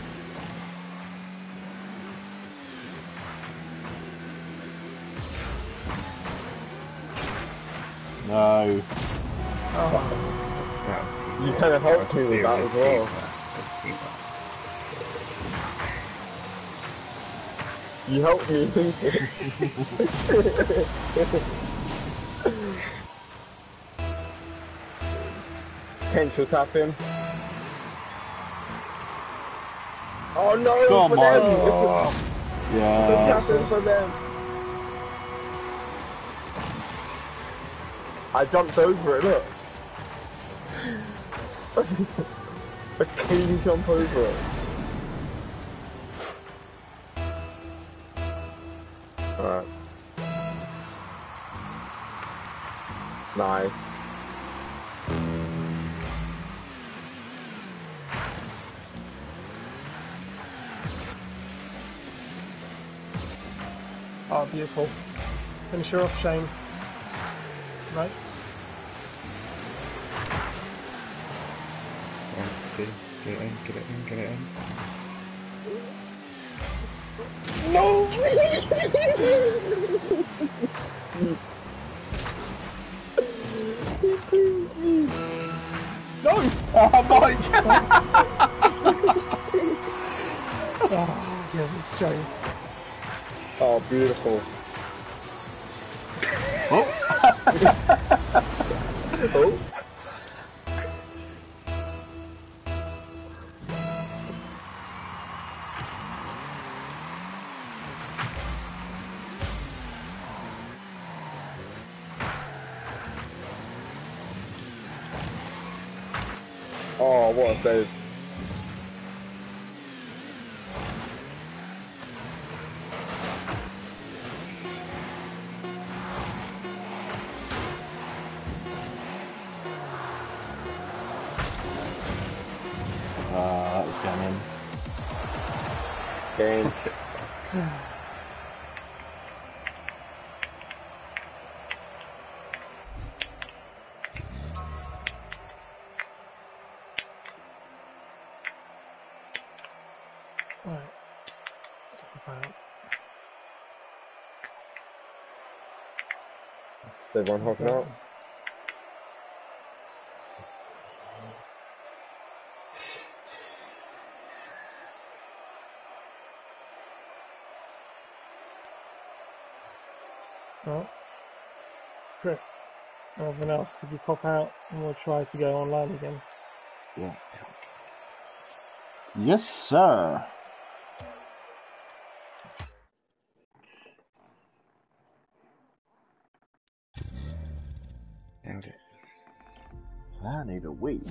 No. Oh, that was too You bad. kind of helped That was me with that as seriously well. too bad. That was too bad. You helped me. Potential tap in. Oh no! Go on, for Mike. them. oh. The Yeah. tap in for them. I jumped over it. Look. A clean jump over it. Alright. Nice. Oh, beautiful. Finish her off, Shane. Right. One, two, get it in. No! Oh, Mike! Oh, yeah, it's Shane. Oh, beautiful. Oh. Oh. Oh, what a save. Gannon. Games. Right. Let's pop out. Is everyone hopping out? Right. Chris, everyone else, could you pop out and we'll try to go online again? Yeah. Yes, sir. And I need a weed.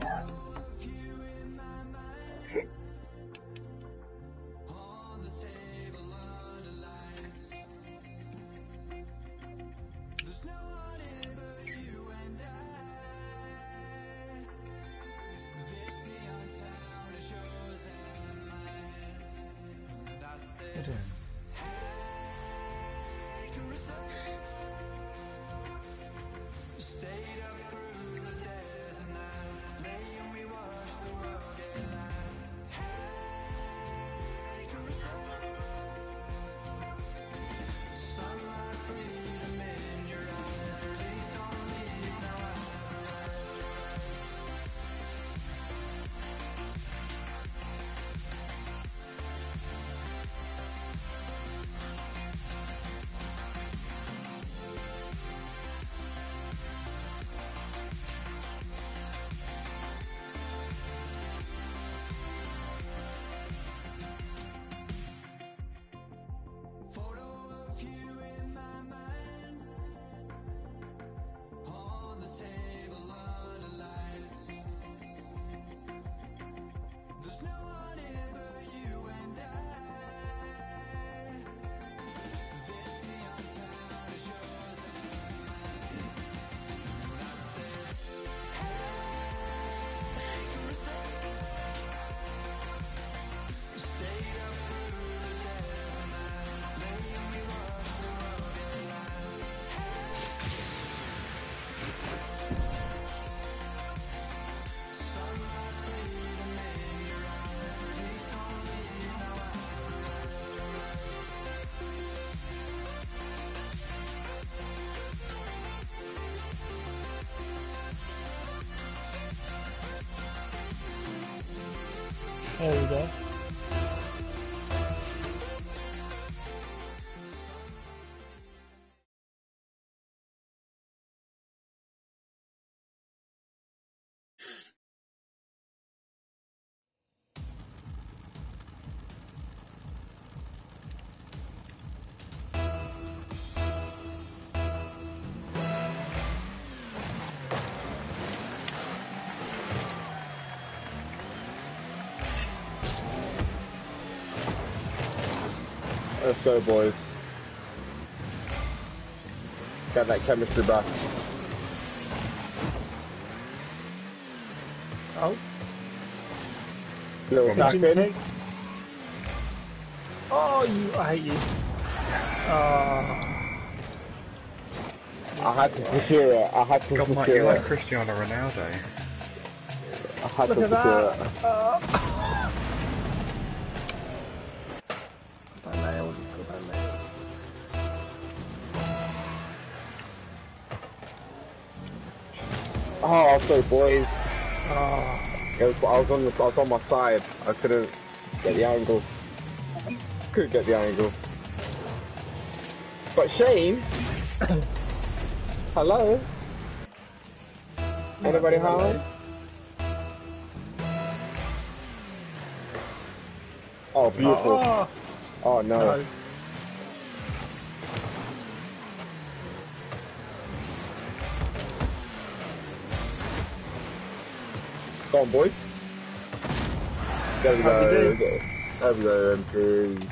There we go. Let's go, boys. Got that chemistry back. Oh, Little back pigeon in. pig. Oh, I hate you. I had to secure it. I had to God, Mike, secure you're it. like Cristiano Ronaldo. I had Look to at secure it. that. Got nailed. Got nailed. Oh, sorry, boys. Oh, I was on my side. I couldn't get the angle. Couldn't get the angle. But Shane, hello. Anybody home? Oh, beautiful. oh, Oh no. no. Go on, boys. There we How we go. do? There we go, MP.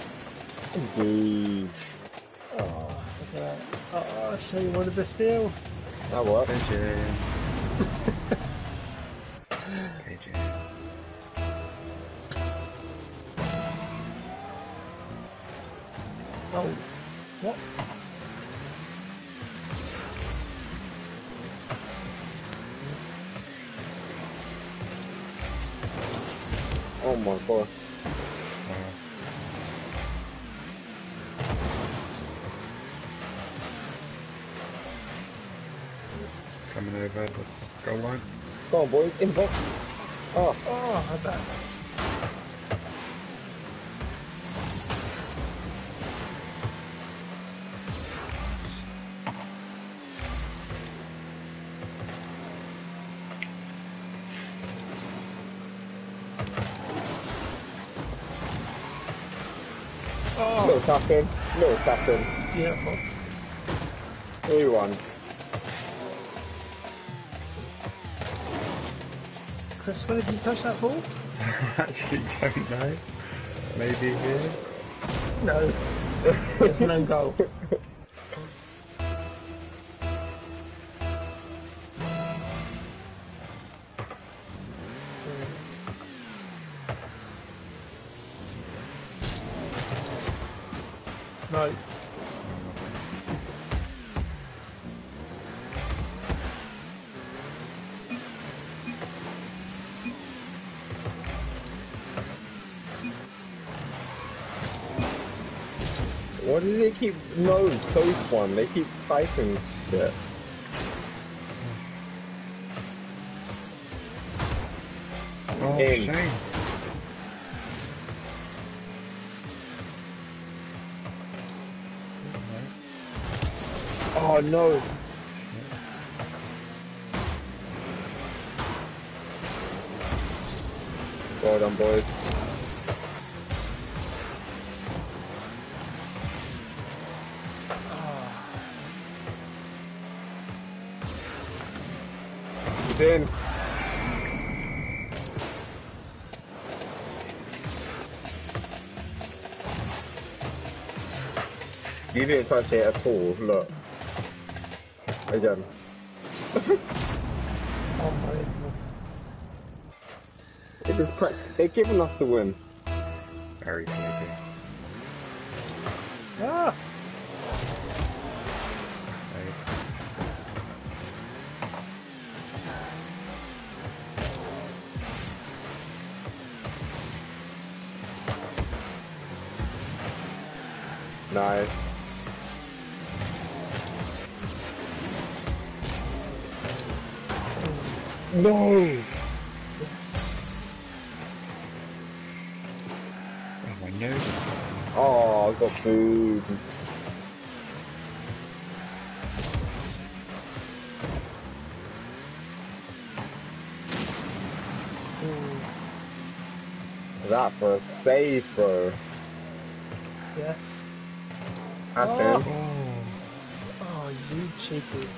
MP. Oh, look at that. Oh, Shane, what did this feel? That worked. KJ. KJ. Oh, what? Oh my god. Coming over the goal line. Go on, boys. Inbox. Oh. Oh, I bet. Little tapping. Little tapping. Beautiful. 3-1. Chris, where did you touch that ball? Actually, don't know. Maybe here. No. There's no goal. No. What do they keep? No, close one. They keep fighting shit. Oh, In. shame. Oh no. Well done, boys. He's in. You didn't touch it at all, look. Again. Oh my god. It is they're giving us the win. Very clear. Ah! Nice. No! Oh, my nose. Oh, I got food. That for a save, bro. Yes. That's Oh. in. Oh, you cheeky.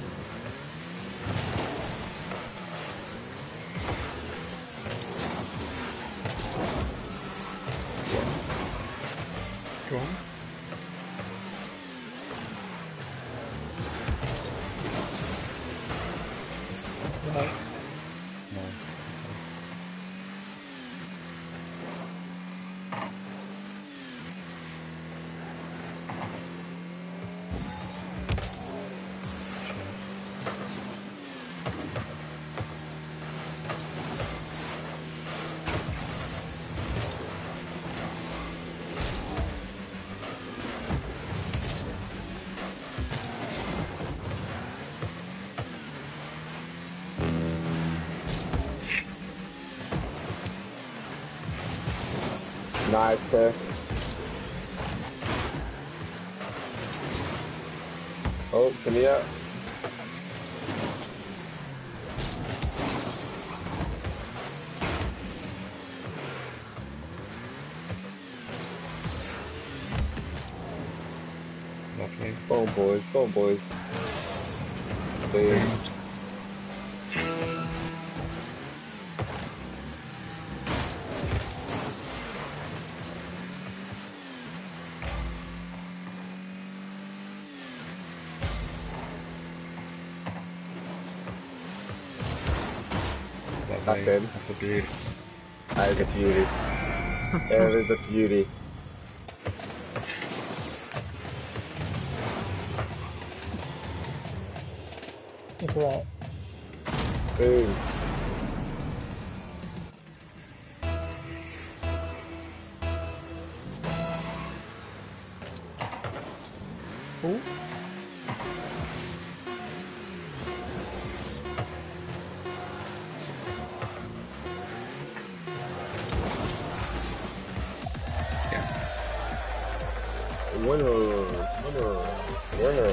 Go on. No. No. Nice, Chris. Oh, Tania. Lovely. Go on, boys. Go on, boys. Boom. Lovely. That's it. That's a beauty. That is a beauty. There is a beauty. Look at that. Boom. Ooh. Winner.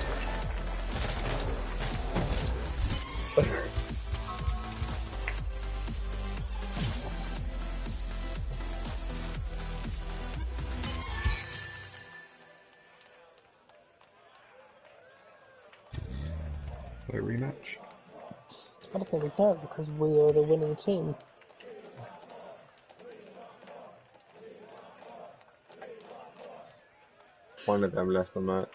A rematch? I don't think we can because we are the winning team. One of them left the match.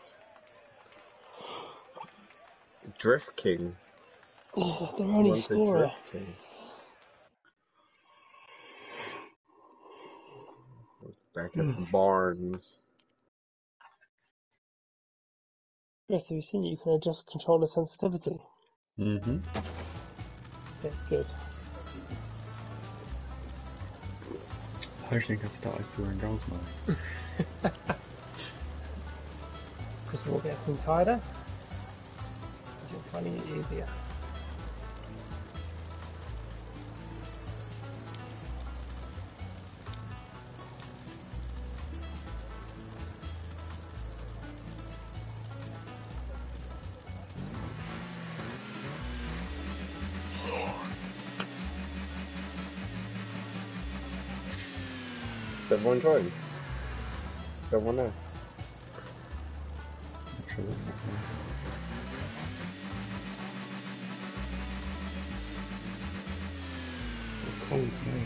Drift King. They're only Wanted four. Drift King. Back at Barnes. Yes, have you seen you can adjust controller sensitivity? Mm-hmm. Yeah, good. I actually think I've started scoring goals more. Because we'll get things harder. You're finding it easier. Everyone joined. Everyone there. Not sure what's happening. Oh, cold, no.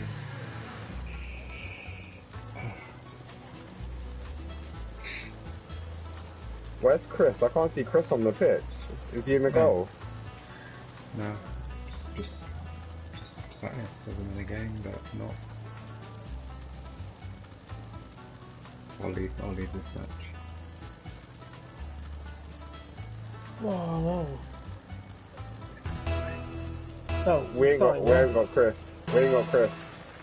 Where's Chris? I can't see Chris on the pitch. Is he in the goal? No. Just sat here. Wasn't in the game, but not. I'll leave this match. Oh no. Oh, We ain't got Chris. We ain't got Chris.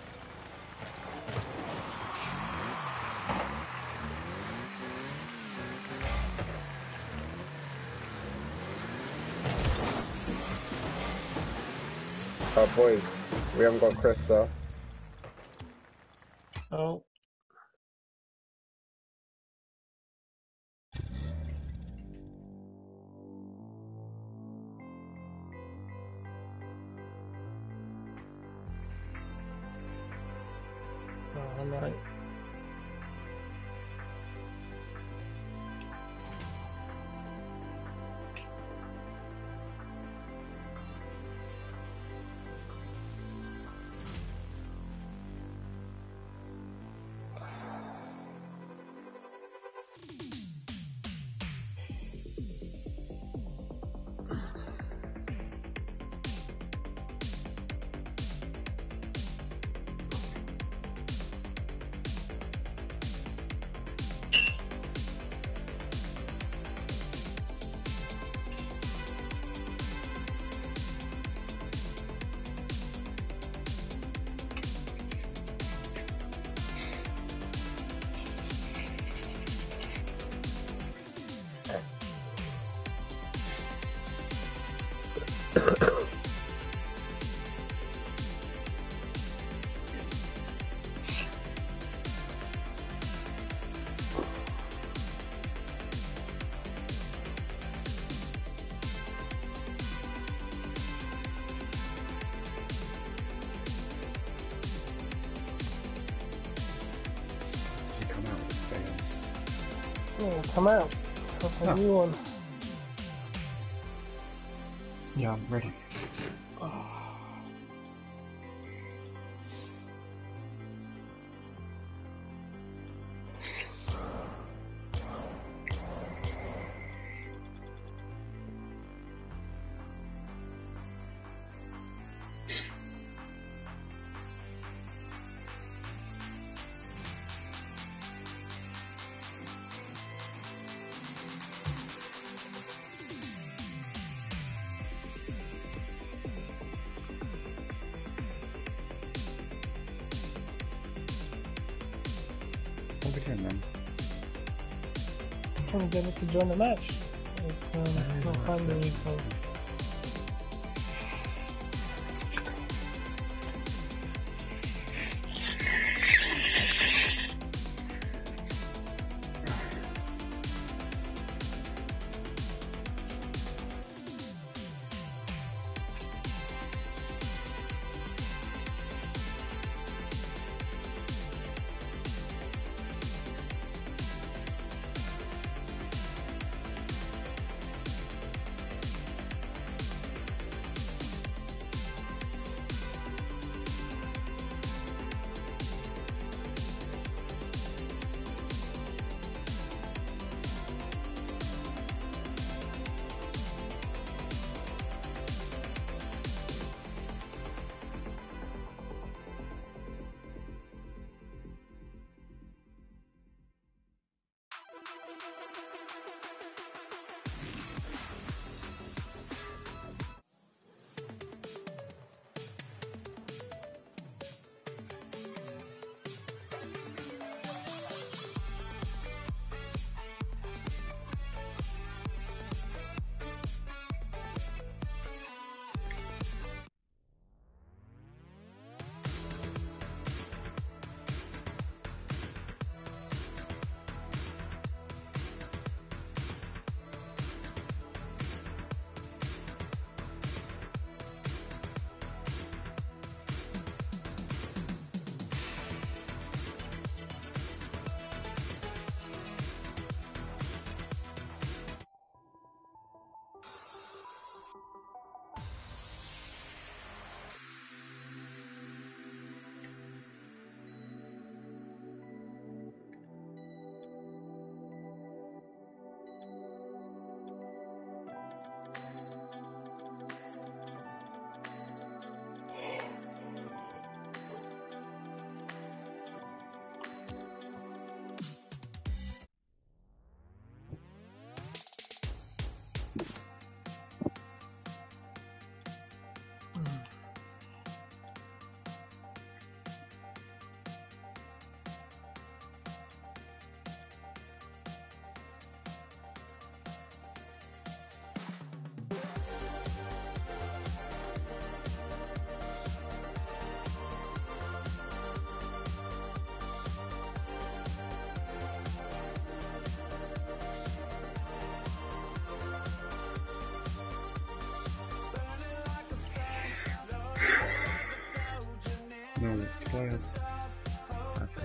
Boys, we haven't got Chris, sir. Oh. Oh no. You come out and stay Yeah, come out. Have a new one. Yeah, I'm ready. in then? I'm trying to get it to join the match. Not finding anything. No, it's players. Okay.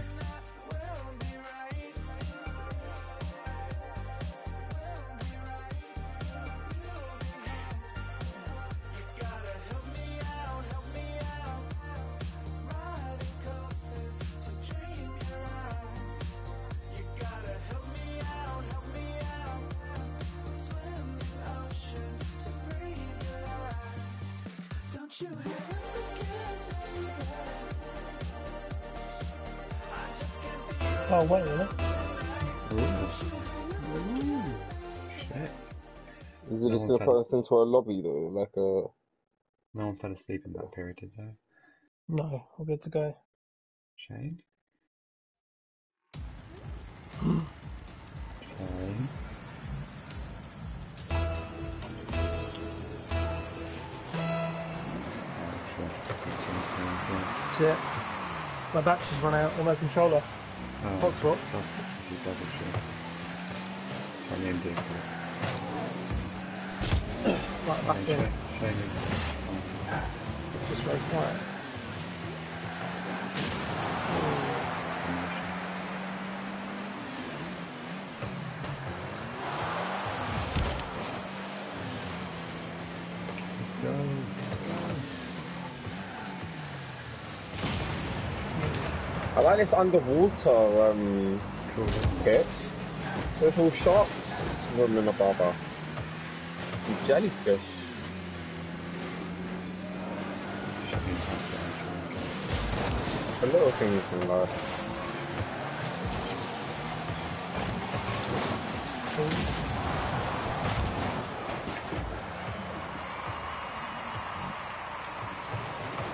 Oh, wait a minute. Ooh. Shit. Is No it just one gonna fell- put us into a lobby though? Like a. No one fell asleep in that period, did they? No, we're good to go. Shane? Okay. Shit. My battery's run out on my controller. Hotspot. You double check. I mean, do Right, back in. Shane It's just very quiet. Let's go. I like this underwater Cool. pitch. There's all sharks swimming above us. And jellyfish. The little things in life.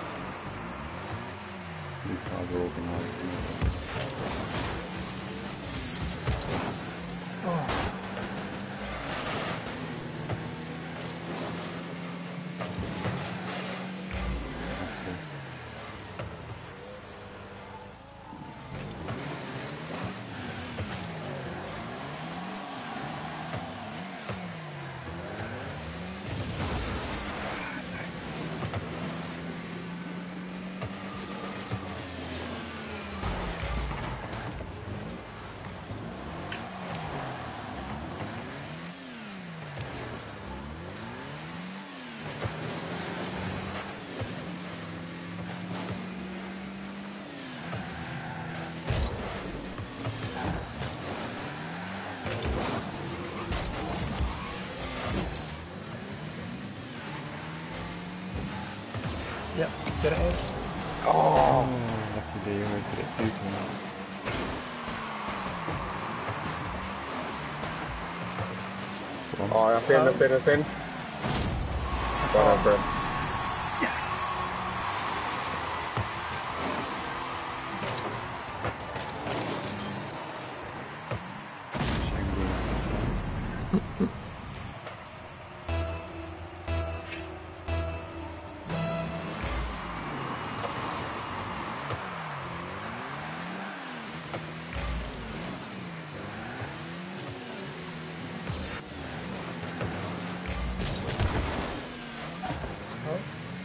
These guys are organised. Yep, get it in. Oh, Luckily you almost did it too clean. Come on. oh, that's in. Whatever. Shame we didn't have Oh,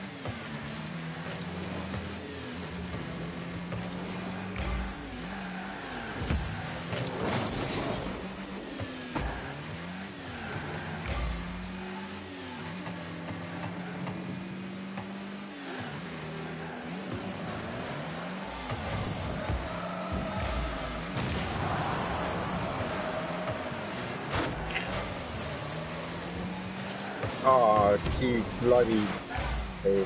Oh, gee, bloody. Hey.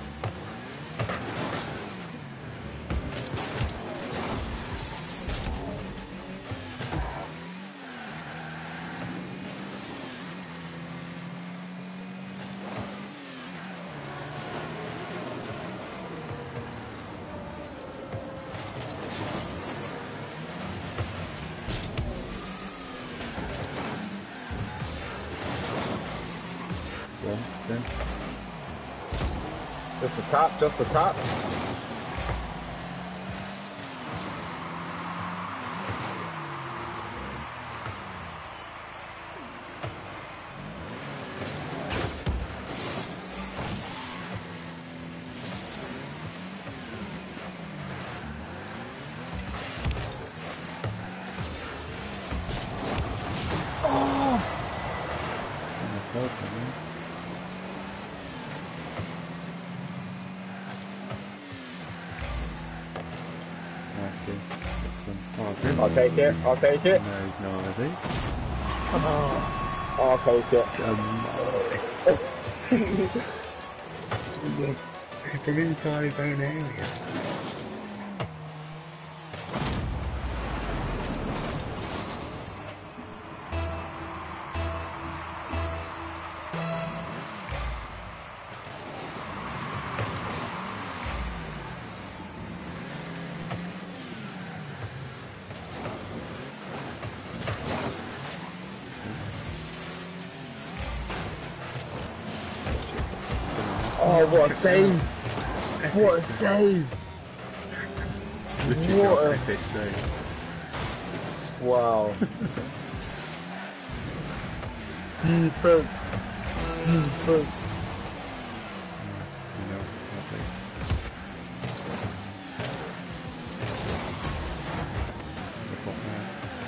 Well, then. Just a tap, just a tap. And the third one, yeah. Nasty. Oh, it's in. I'll take it, I'll take it. No, he's not, is he? oh, I'll take it. From inside his own area. Oh, what a save! What a save! Literally What a- epic save. Wow. defense. Defense. You know, lovely. Look what that.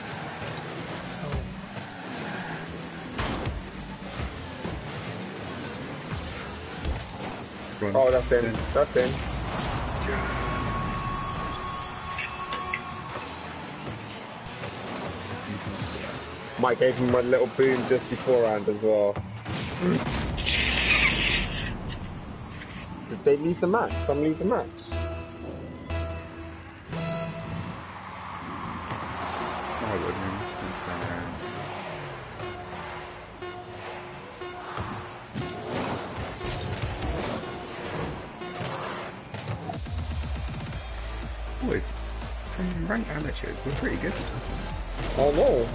Go on. Oh, that's in, that's in. Mike gave him a little boom just beforehand as well. Did they leave the match? Some leave the match. I wouldn't have spent that. Boys, from ranked amateurs, we're pretty good. Oh no.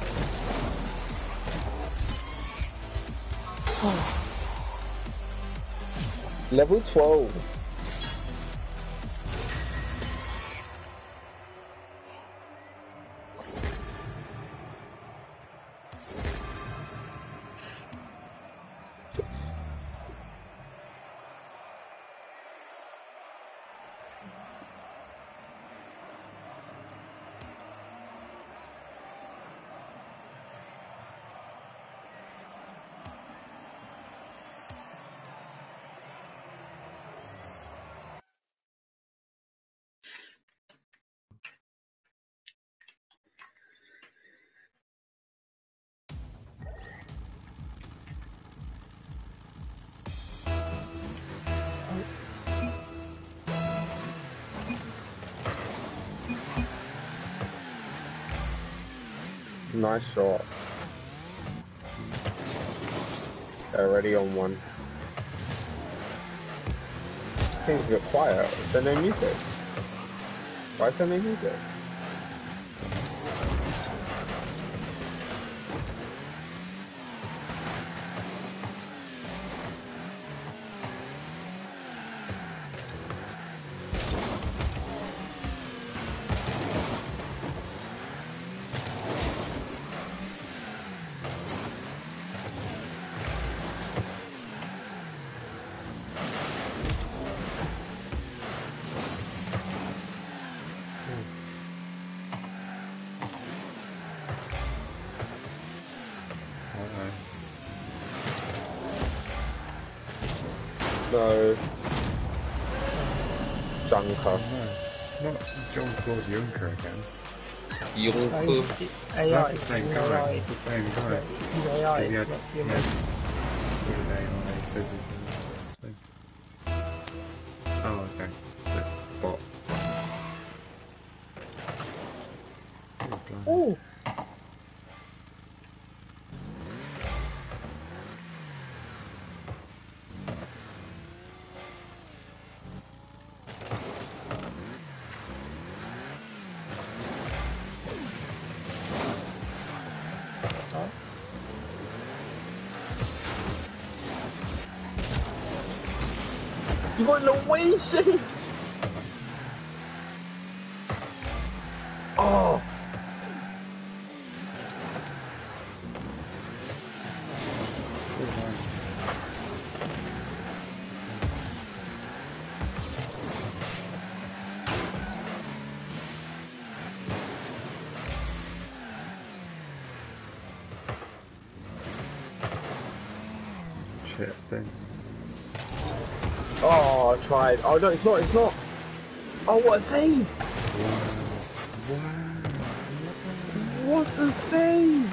Level 12. Nice shot. They're already on one. Things get quiet. Is there no music? Why is there no music? No. Junker. No, not Jean-Claude Juncker again. Junker. AI, That's the same guy. AI. It's the same guy. He's AI, He had- not he human. had- he had AI physics. Oh, okay. That's bot. Oh, blimey. Ooh! You got no way, Shane! Oh! Shit, same. Oh, I tried. Oh no, it's not, it's not. Oh, what a save! What a save!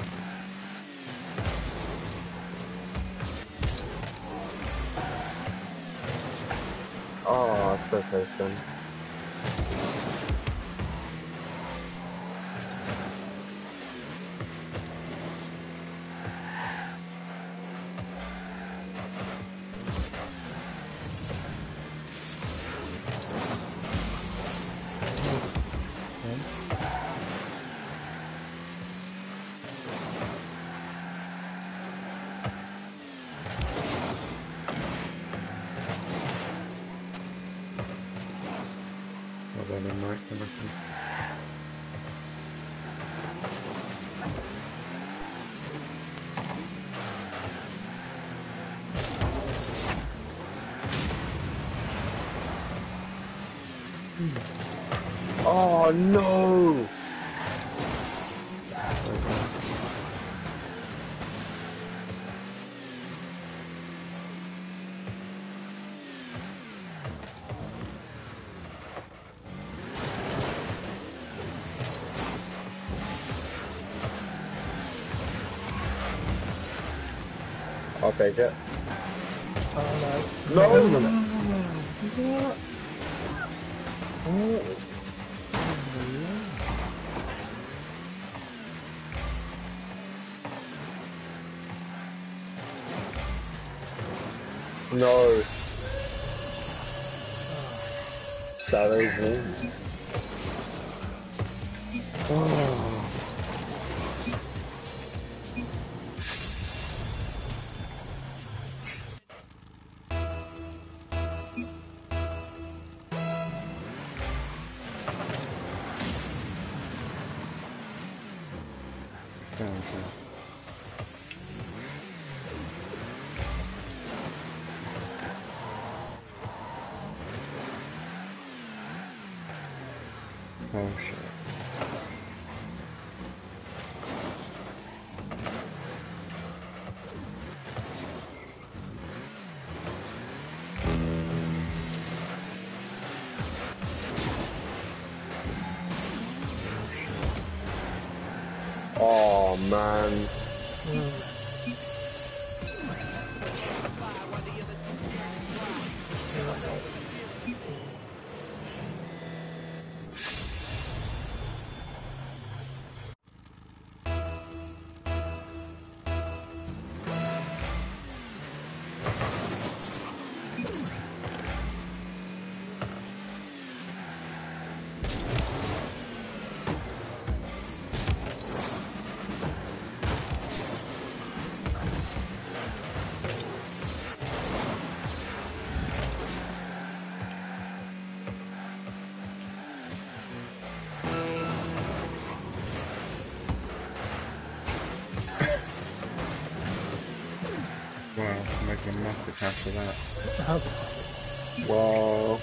Oh, so close then. Well then, I might come back and... Oh no! So bad. I'll take it. Oh No! no. No. Shadow's win. Oh. Sounds good. Oh shit. Oh man. after that. Wow.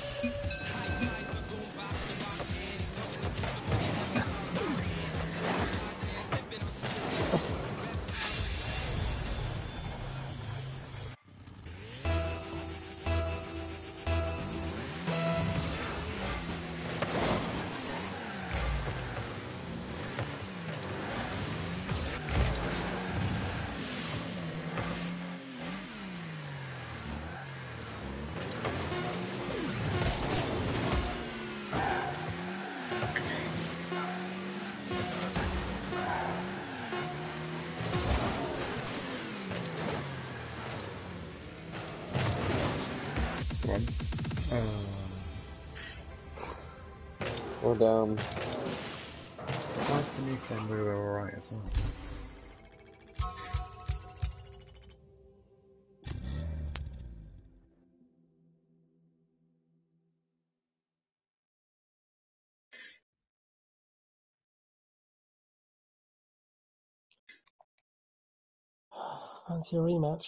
Go on. Oh. Oh damn. Why didn't you say we were alright as well? Fancy a rematch.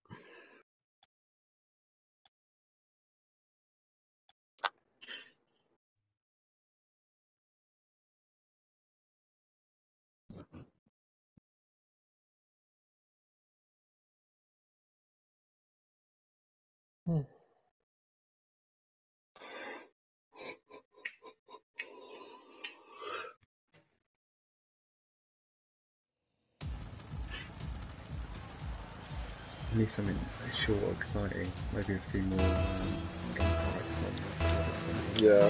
I need something short, exciting. Maybe a few more gunfights on. Yeah.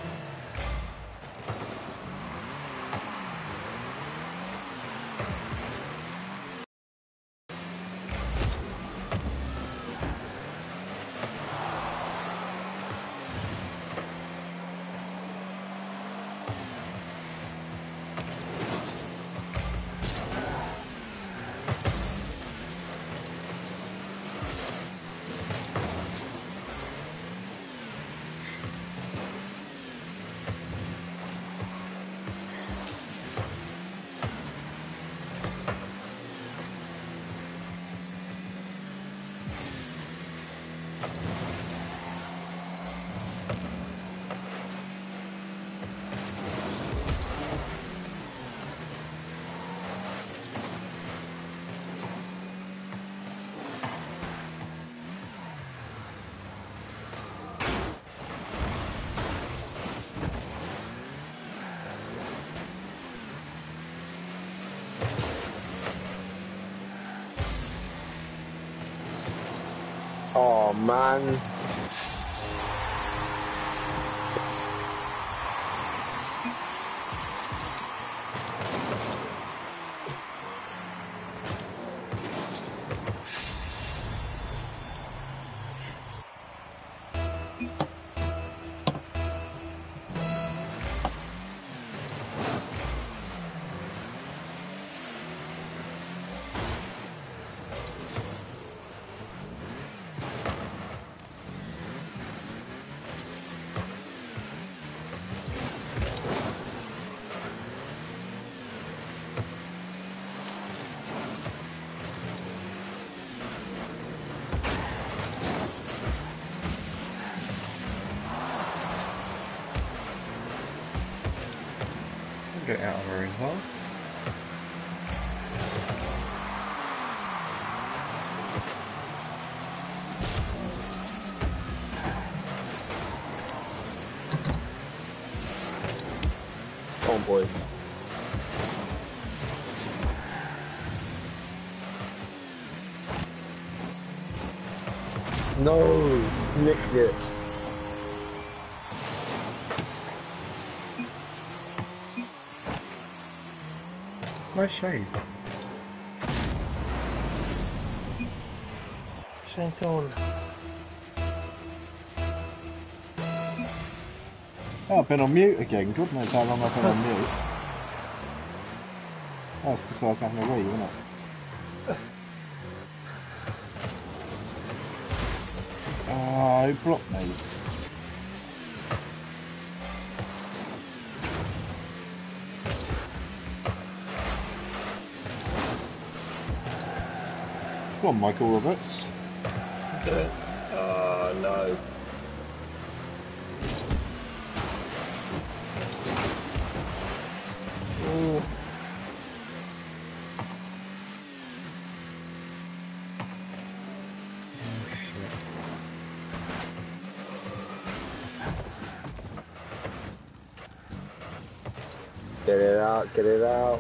Oh man. Get out of her in half. Oh boy. No, nicked it. Where's Shane? Shane Thorne. Oh, I've been on mute again. God knows how long I've been on mute. That's because I was having a wee, wasn't it? Oh, who blocked me? Go on, Michael Roberts. Do it. Oh no. Ooh. Oh shit. Get it out, get it out.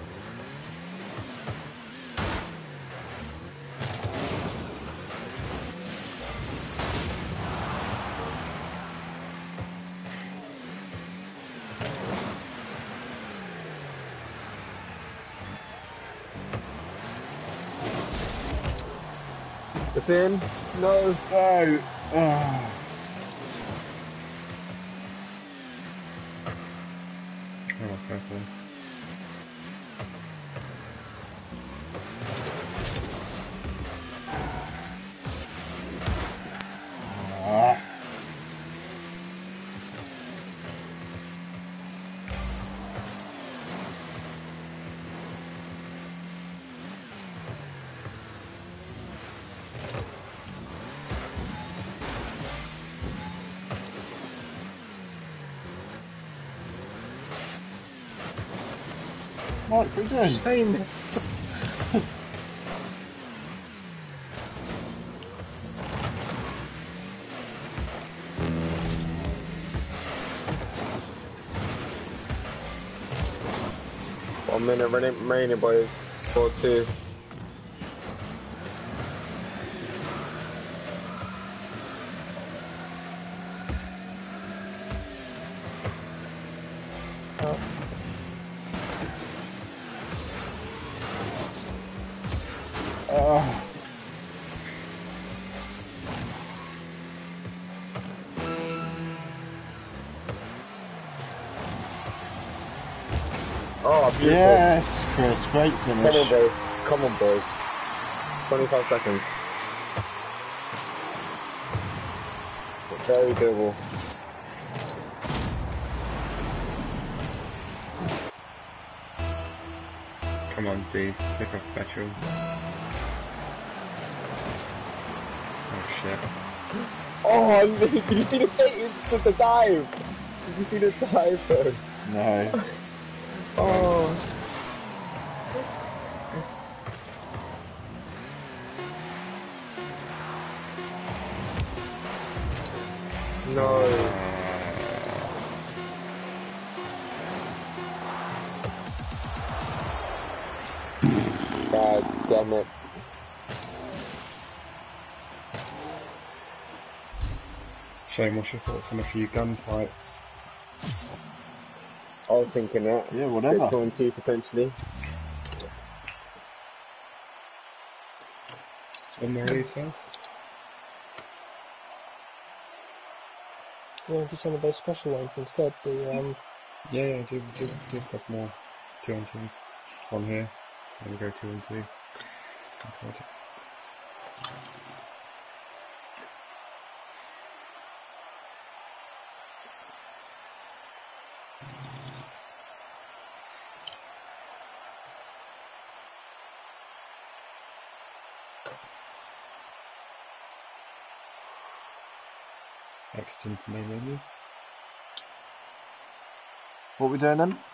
It's in. No. No! Oh. Oh, careful. Ah. What are you doing? Shame. One minute remaining, boys. 4-2. Oh. Oh. Oh, beautiful. Yes, Chris, great finish. Come on, boys. Come on, boys. 25 seconds. Very doable. Come on, D. Pick up special. Oh shit. Oh, did you see the fate? It's the dive. Did you see the dive, though? No. Oh. No. God damn it. Shane, what's your thoughts on a few gunfights? I was thinking that. Yeah, whatever. Bit 2 and 2 potentially. On the release first? You want to do some of those special ones instead? The Yeah, do a couple more 2 on 2s. One here, then we go 2 and 2. Okay. Exton for main menu. What we doing then?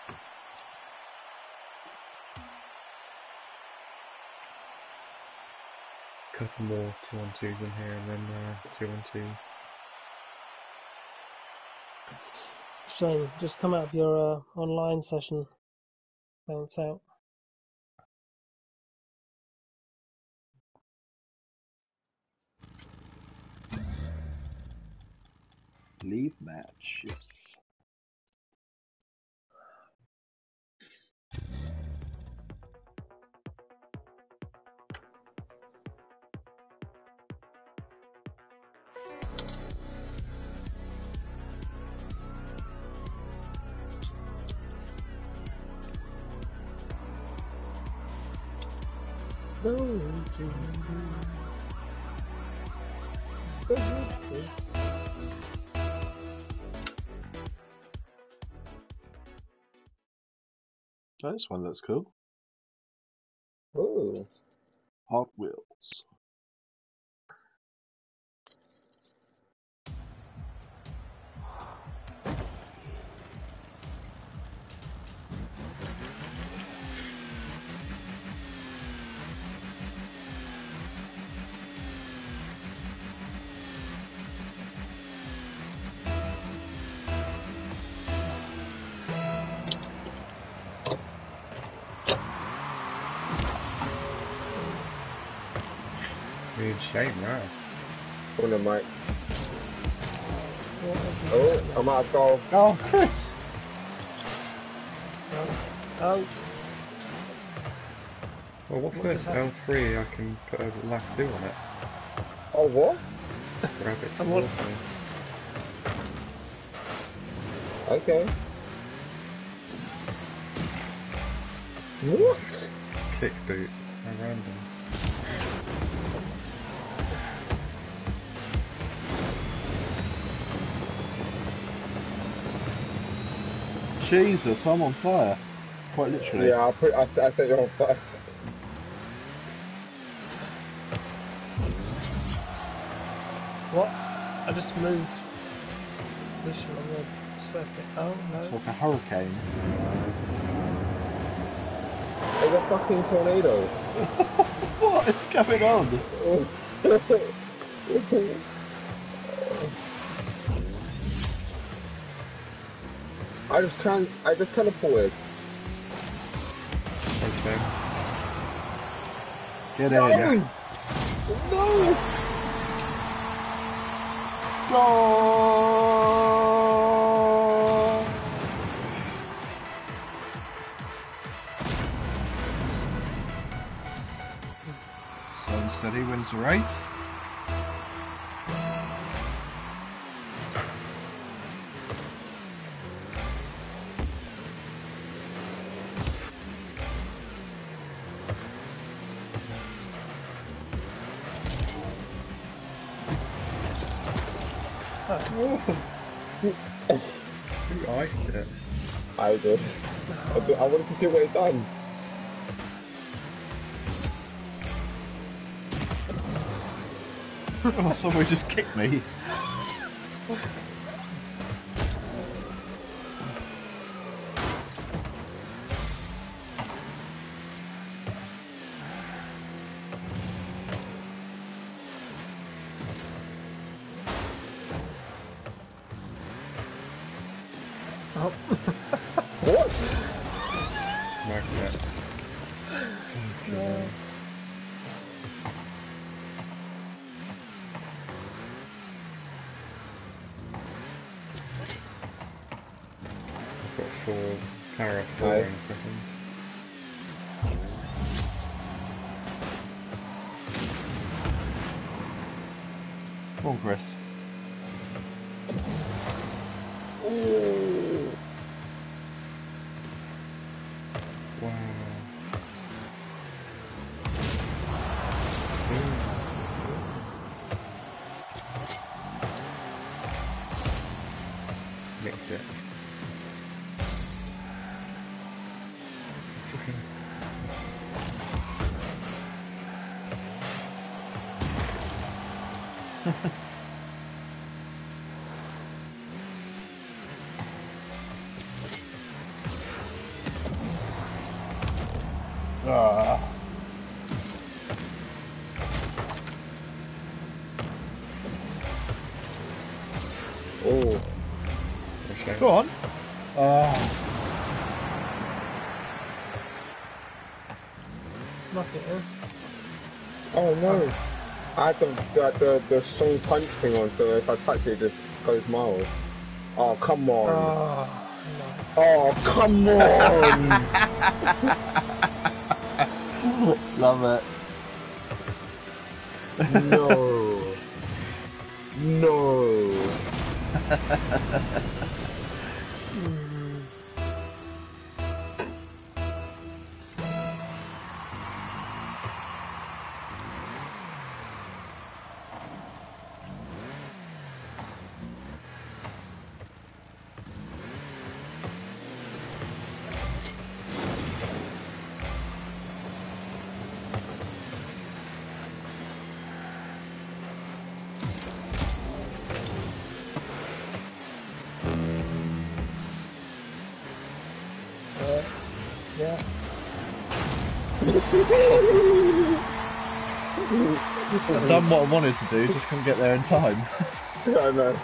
Couple more 2 on 2s in here and then 2 on 2s. Shane, just come out of your online session. Bounce out. Leave match, yes. Oh, this one looks cool. Ooh. Hot Wheels. shame, right? On the mic. What have you Oh, done? I'm out of goal. Oh, Chris! Oh, Well, what's What this? just happened? L3, I can put a lasso on it. Oh, what? Grab it And what- towards me. Okay. What? Kick boot. How random. Jesus, I'm on fire. Quite literally. Yeah, I set you on fire. what? I just moved position on the circuit. Oh, It's no. like a hurricane. It's a fucking tornado. What is going on? I just teleported. Okay. Get in. No! No! Goal! Slow and steady wins the race. Who iced it? I did. I wanted to see what it done. Oh, someone just kicked me. Oh, What? Magnet. I've got 4 para 4 in Nice. a second. Come on, Chris. Ooh. Wow. Nicked it. Ah. Oh. Okay. Go on. Ah. knock it in. Oh no. I had the strong punch thing on, so if I touch it, it just goes miles. Oh, come on. Oh, Oh, come on. Love it. No. No. yeah. I've done what I wanted to do, just couldn't get there in time. I know.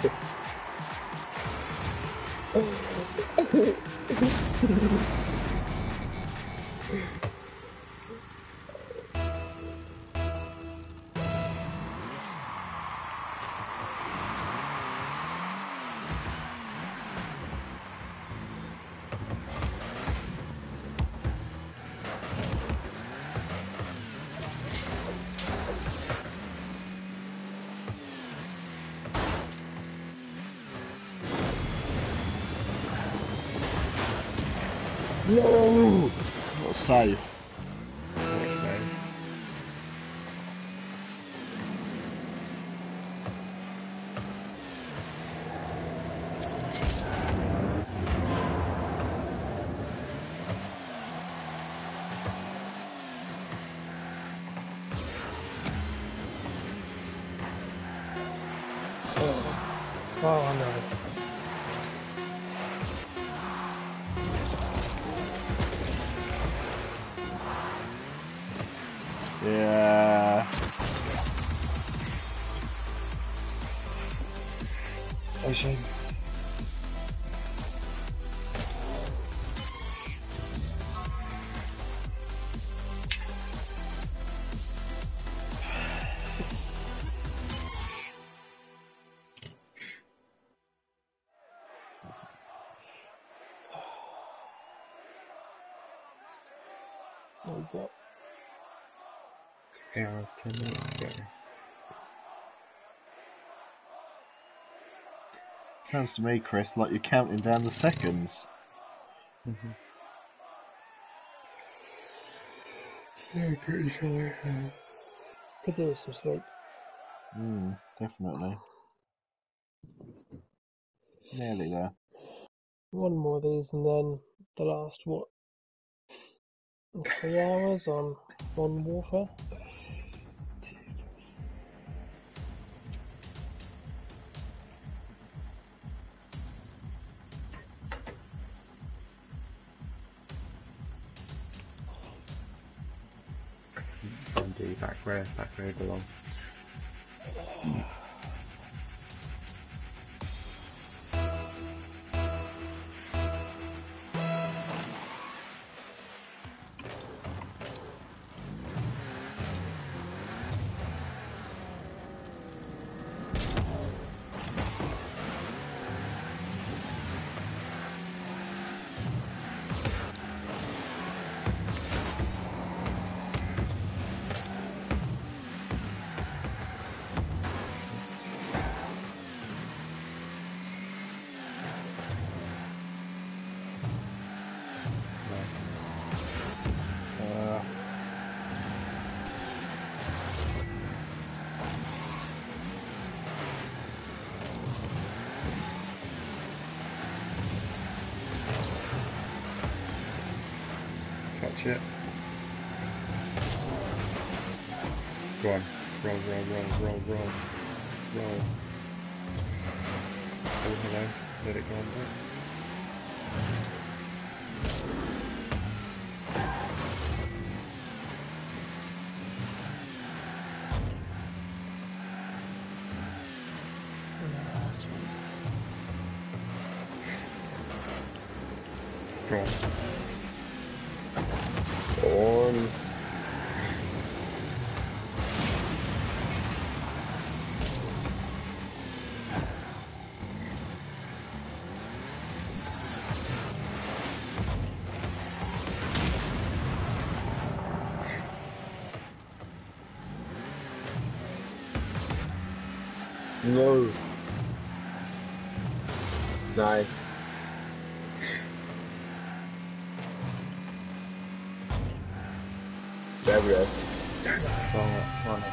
No! Not safe. Okay. Oh no. Yeah. Ocean. There we go. 3 hours, 10 minutes ago. Sounds to me, Chris, like you're counting down the seconds. Yeah, pretty sure. Could do with some sleep. Definitely. Nearly there. One more of these and then the last, what, 3 hours on Modern Warfare? Bundy, back where it belongs. Catch it. Go on. Roll. Roll. Oh, hello. Let it go on back. Go on. On. No. Nice. There we go. One.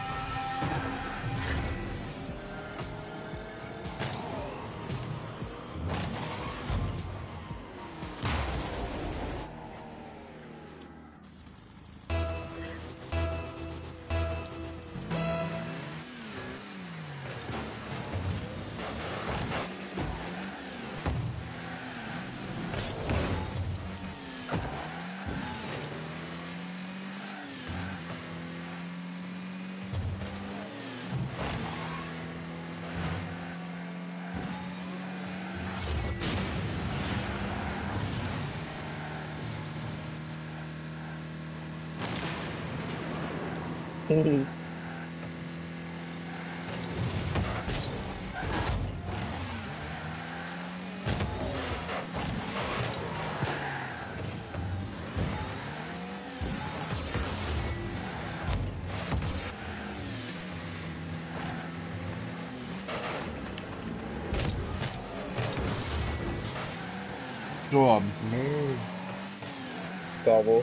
Go on. No. Double.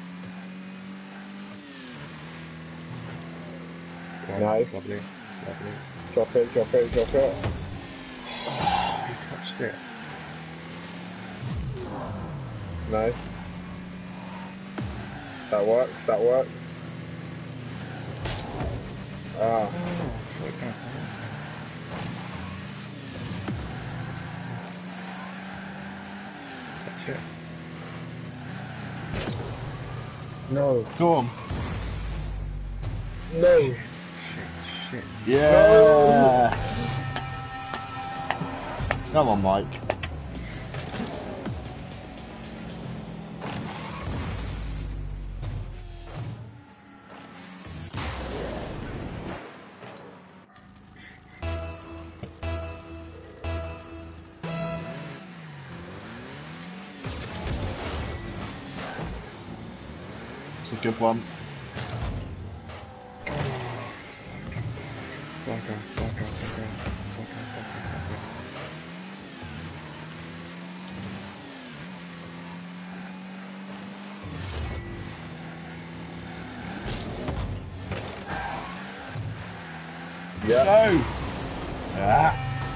One, Nice. Lovely. Lovely. Drop it, drop it, drop it. Oh, he touched it. Nice. That works, that works. Ah. Oh, short pass. Touch it. No. Go on. No. Shit. Yeah. Come on, Mike. It's a good one. Fuck off. Yeah. No. Ah.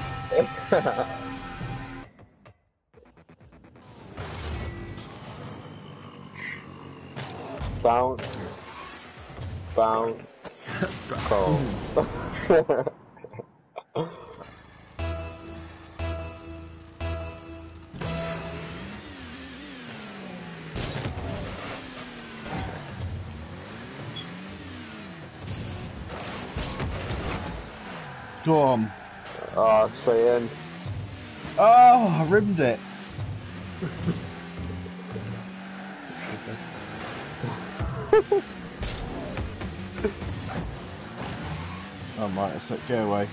Bounce. Bounce. Boom. Go on. Ah, straight in. Oh, I rimmed it. Oh, Mike, let's go away.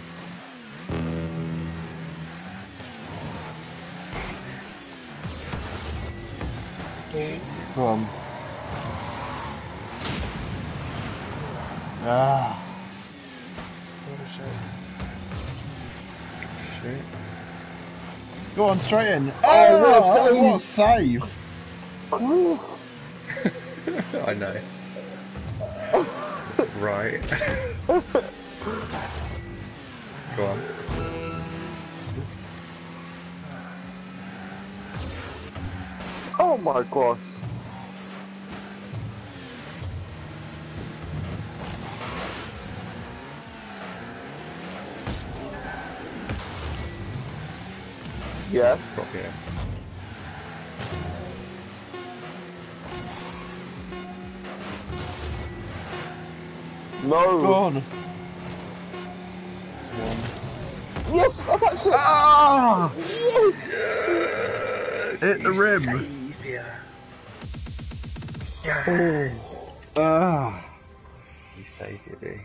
Go on. Ah. Shit. Go on, straight in. Oh, What a save. I know. Right. Go on. Oh my gosh. Yes. Drop it. No. Go on. One. Yes, I touched it. Ah! Yes. Hit the rim. Ah. You saved it, dude.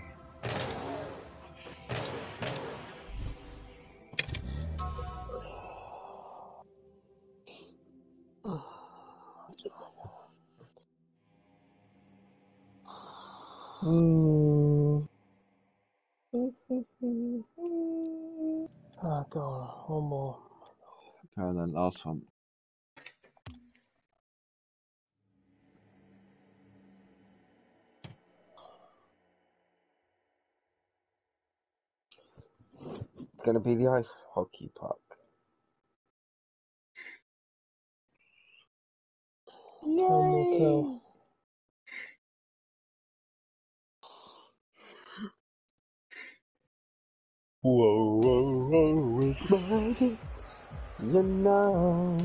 Ah, go on. One more. Okay, and then last one. It's gonna be the ice hockey puck. One more kill. Whoa. Magic, you know.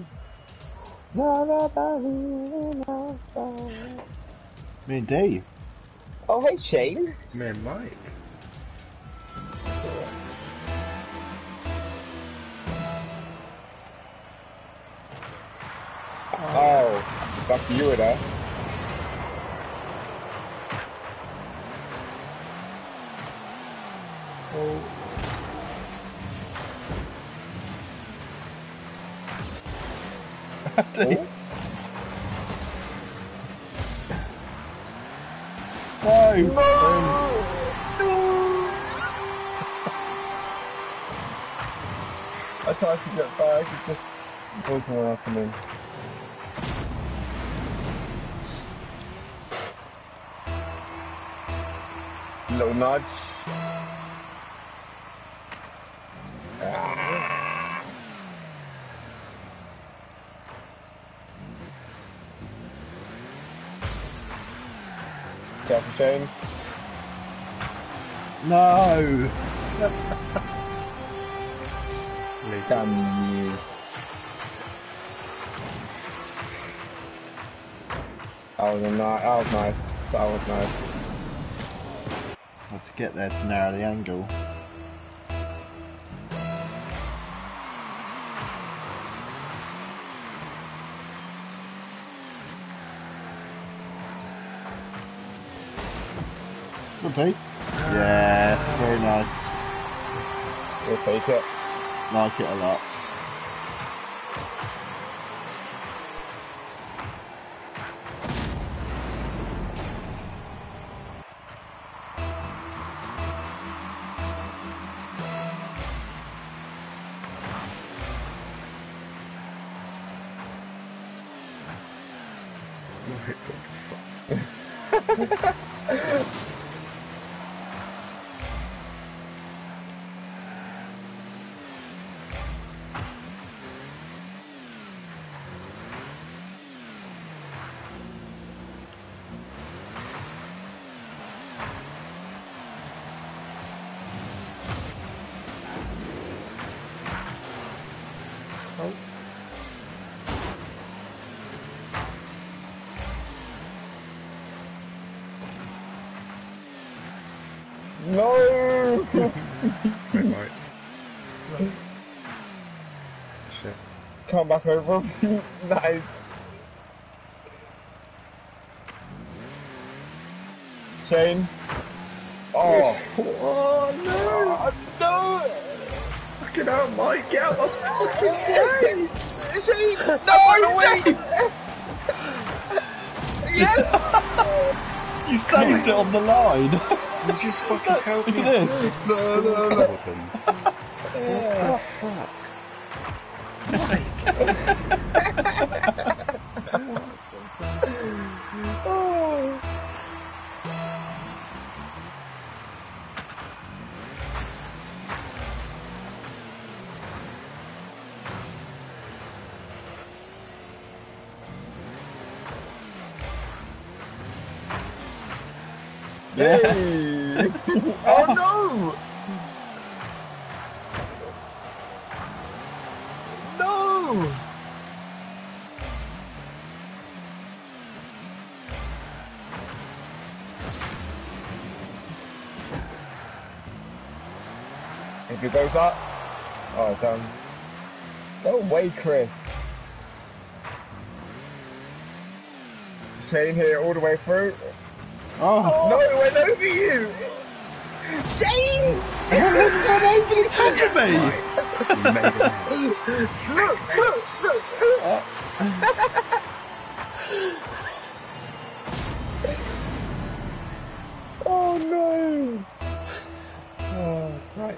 Me and Dave. Oh, hey, Shane. Man, Mike. Oh, that's you there. Oh, Oh. No. I tried to get back, it just wasn't happening. Little nudge. Careful, Shane. No! Damn you. That was nice. That was nice. That was nice. Had to get there to narrow the angle. Good Pete. Yes, very nice. We'll take it. Like it a lot. No! Wait, right. Shit. Come back over. Nice. Shane. Oh. Oh no! No! Fucking hell, Mike, get out of the fucking way! Shane! No! Shane! Yes! You saved it on the line! You just fucking help Look me. at this! No, no, no. What the fuck? Oh. Yeah. Hey. Oh no! No! If it goes up, oh damn. Go away, Chris. Shane here all the way through. Oh! No, it went over you! Shane! What over the top of me? You made it out. Look! Oh no! Oh, right.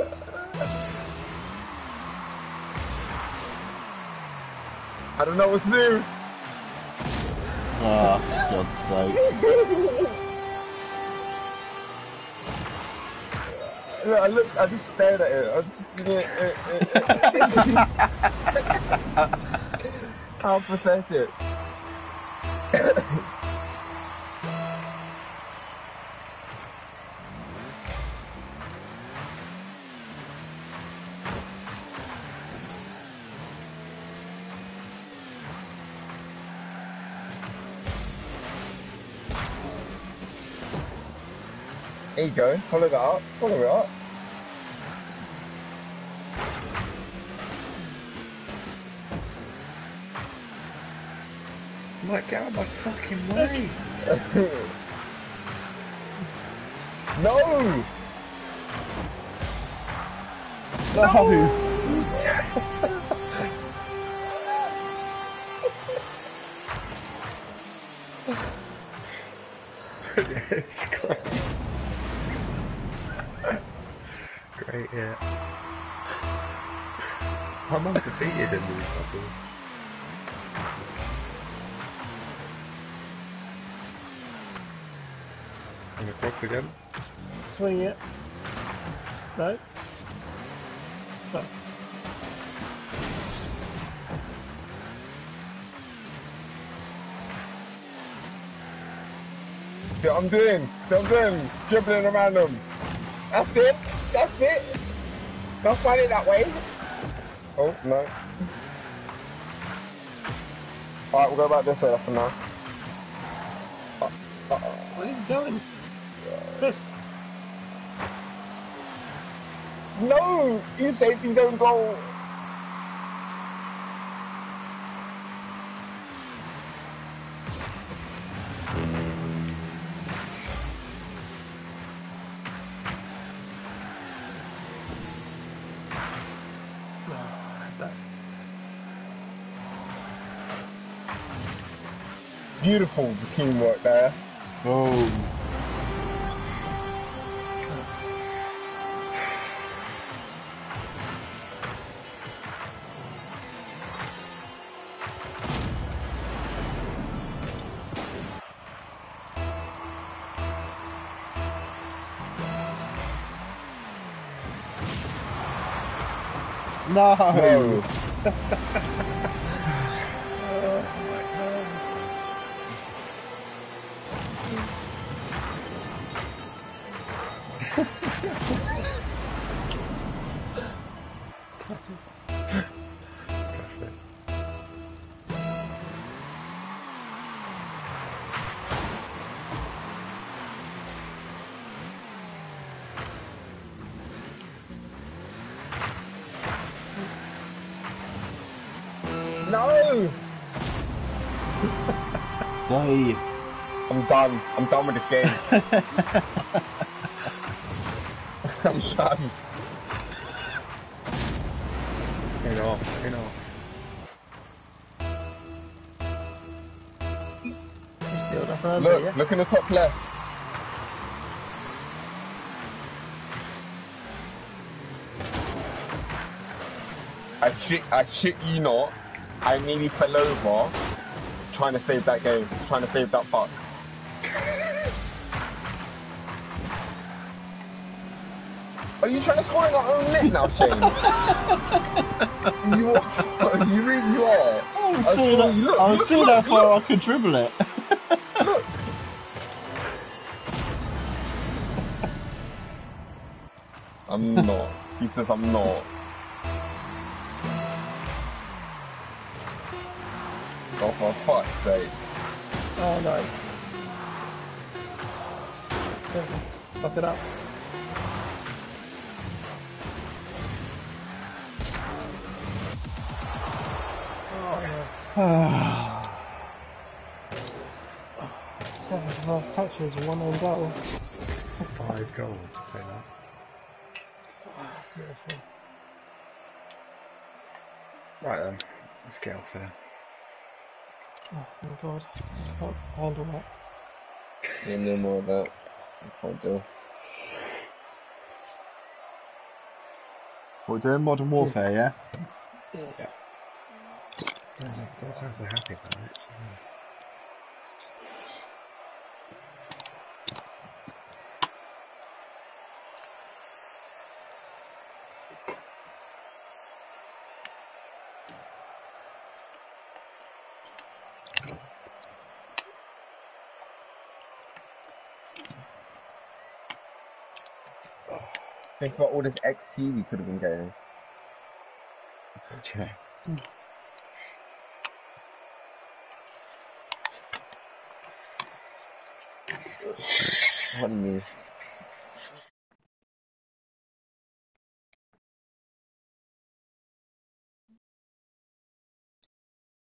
I don't know what to do. Oh, God's sake. Look, I just stared at it. How pathetic. There you go, follow that up, follow it up. Mike, get out of my fucking way! No! It's great. Great, yeah. I'm undefeated in these bubbles. And across again. Swing it. No? No. See what I'm doing? See what I'm doing? Dribbling around them. That's it. That's it. Don't find it that way. Oh, no. Alright, we'll go back this way after now. Where are you going? Chris. No! He saved his own goal. Beautiful teamwork there. Oh. No. No. No! Hey. I'm done. I'm done with this game. I'm done. Clean off, clean off. Still not further, Look, yeah? look in the top left. I shit you not. I nearly fell over trying to save that game, trying to save that puck. Are you trying to score in our own net now, Shane? You are. You really are. I was seeing how far I could dribble it. Look. I'm not. He says I'm not. Oh, for fuck's sake. Oh no. Yes. Fuck it up. Oh no. Seven last touches, one on goal. 5 goals, say that. Beautiful. Right then, let's get off here. Oh my god. I can't handle that. Yeah, no more of that. I can't do. We're doing Modern Warfare, yeah? Yeah. Don't sound so happy about it. Think about all this XP we could have been getting. Okay. What do you mean?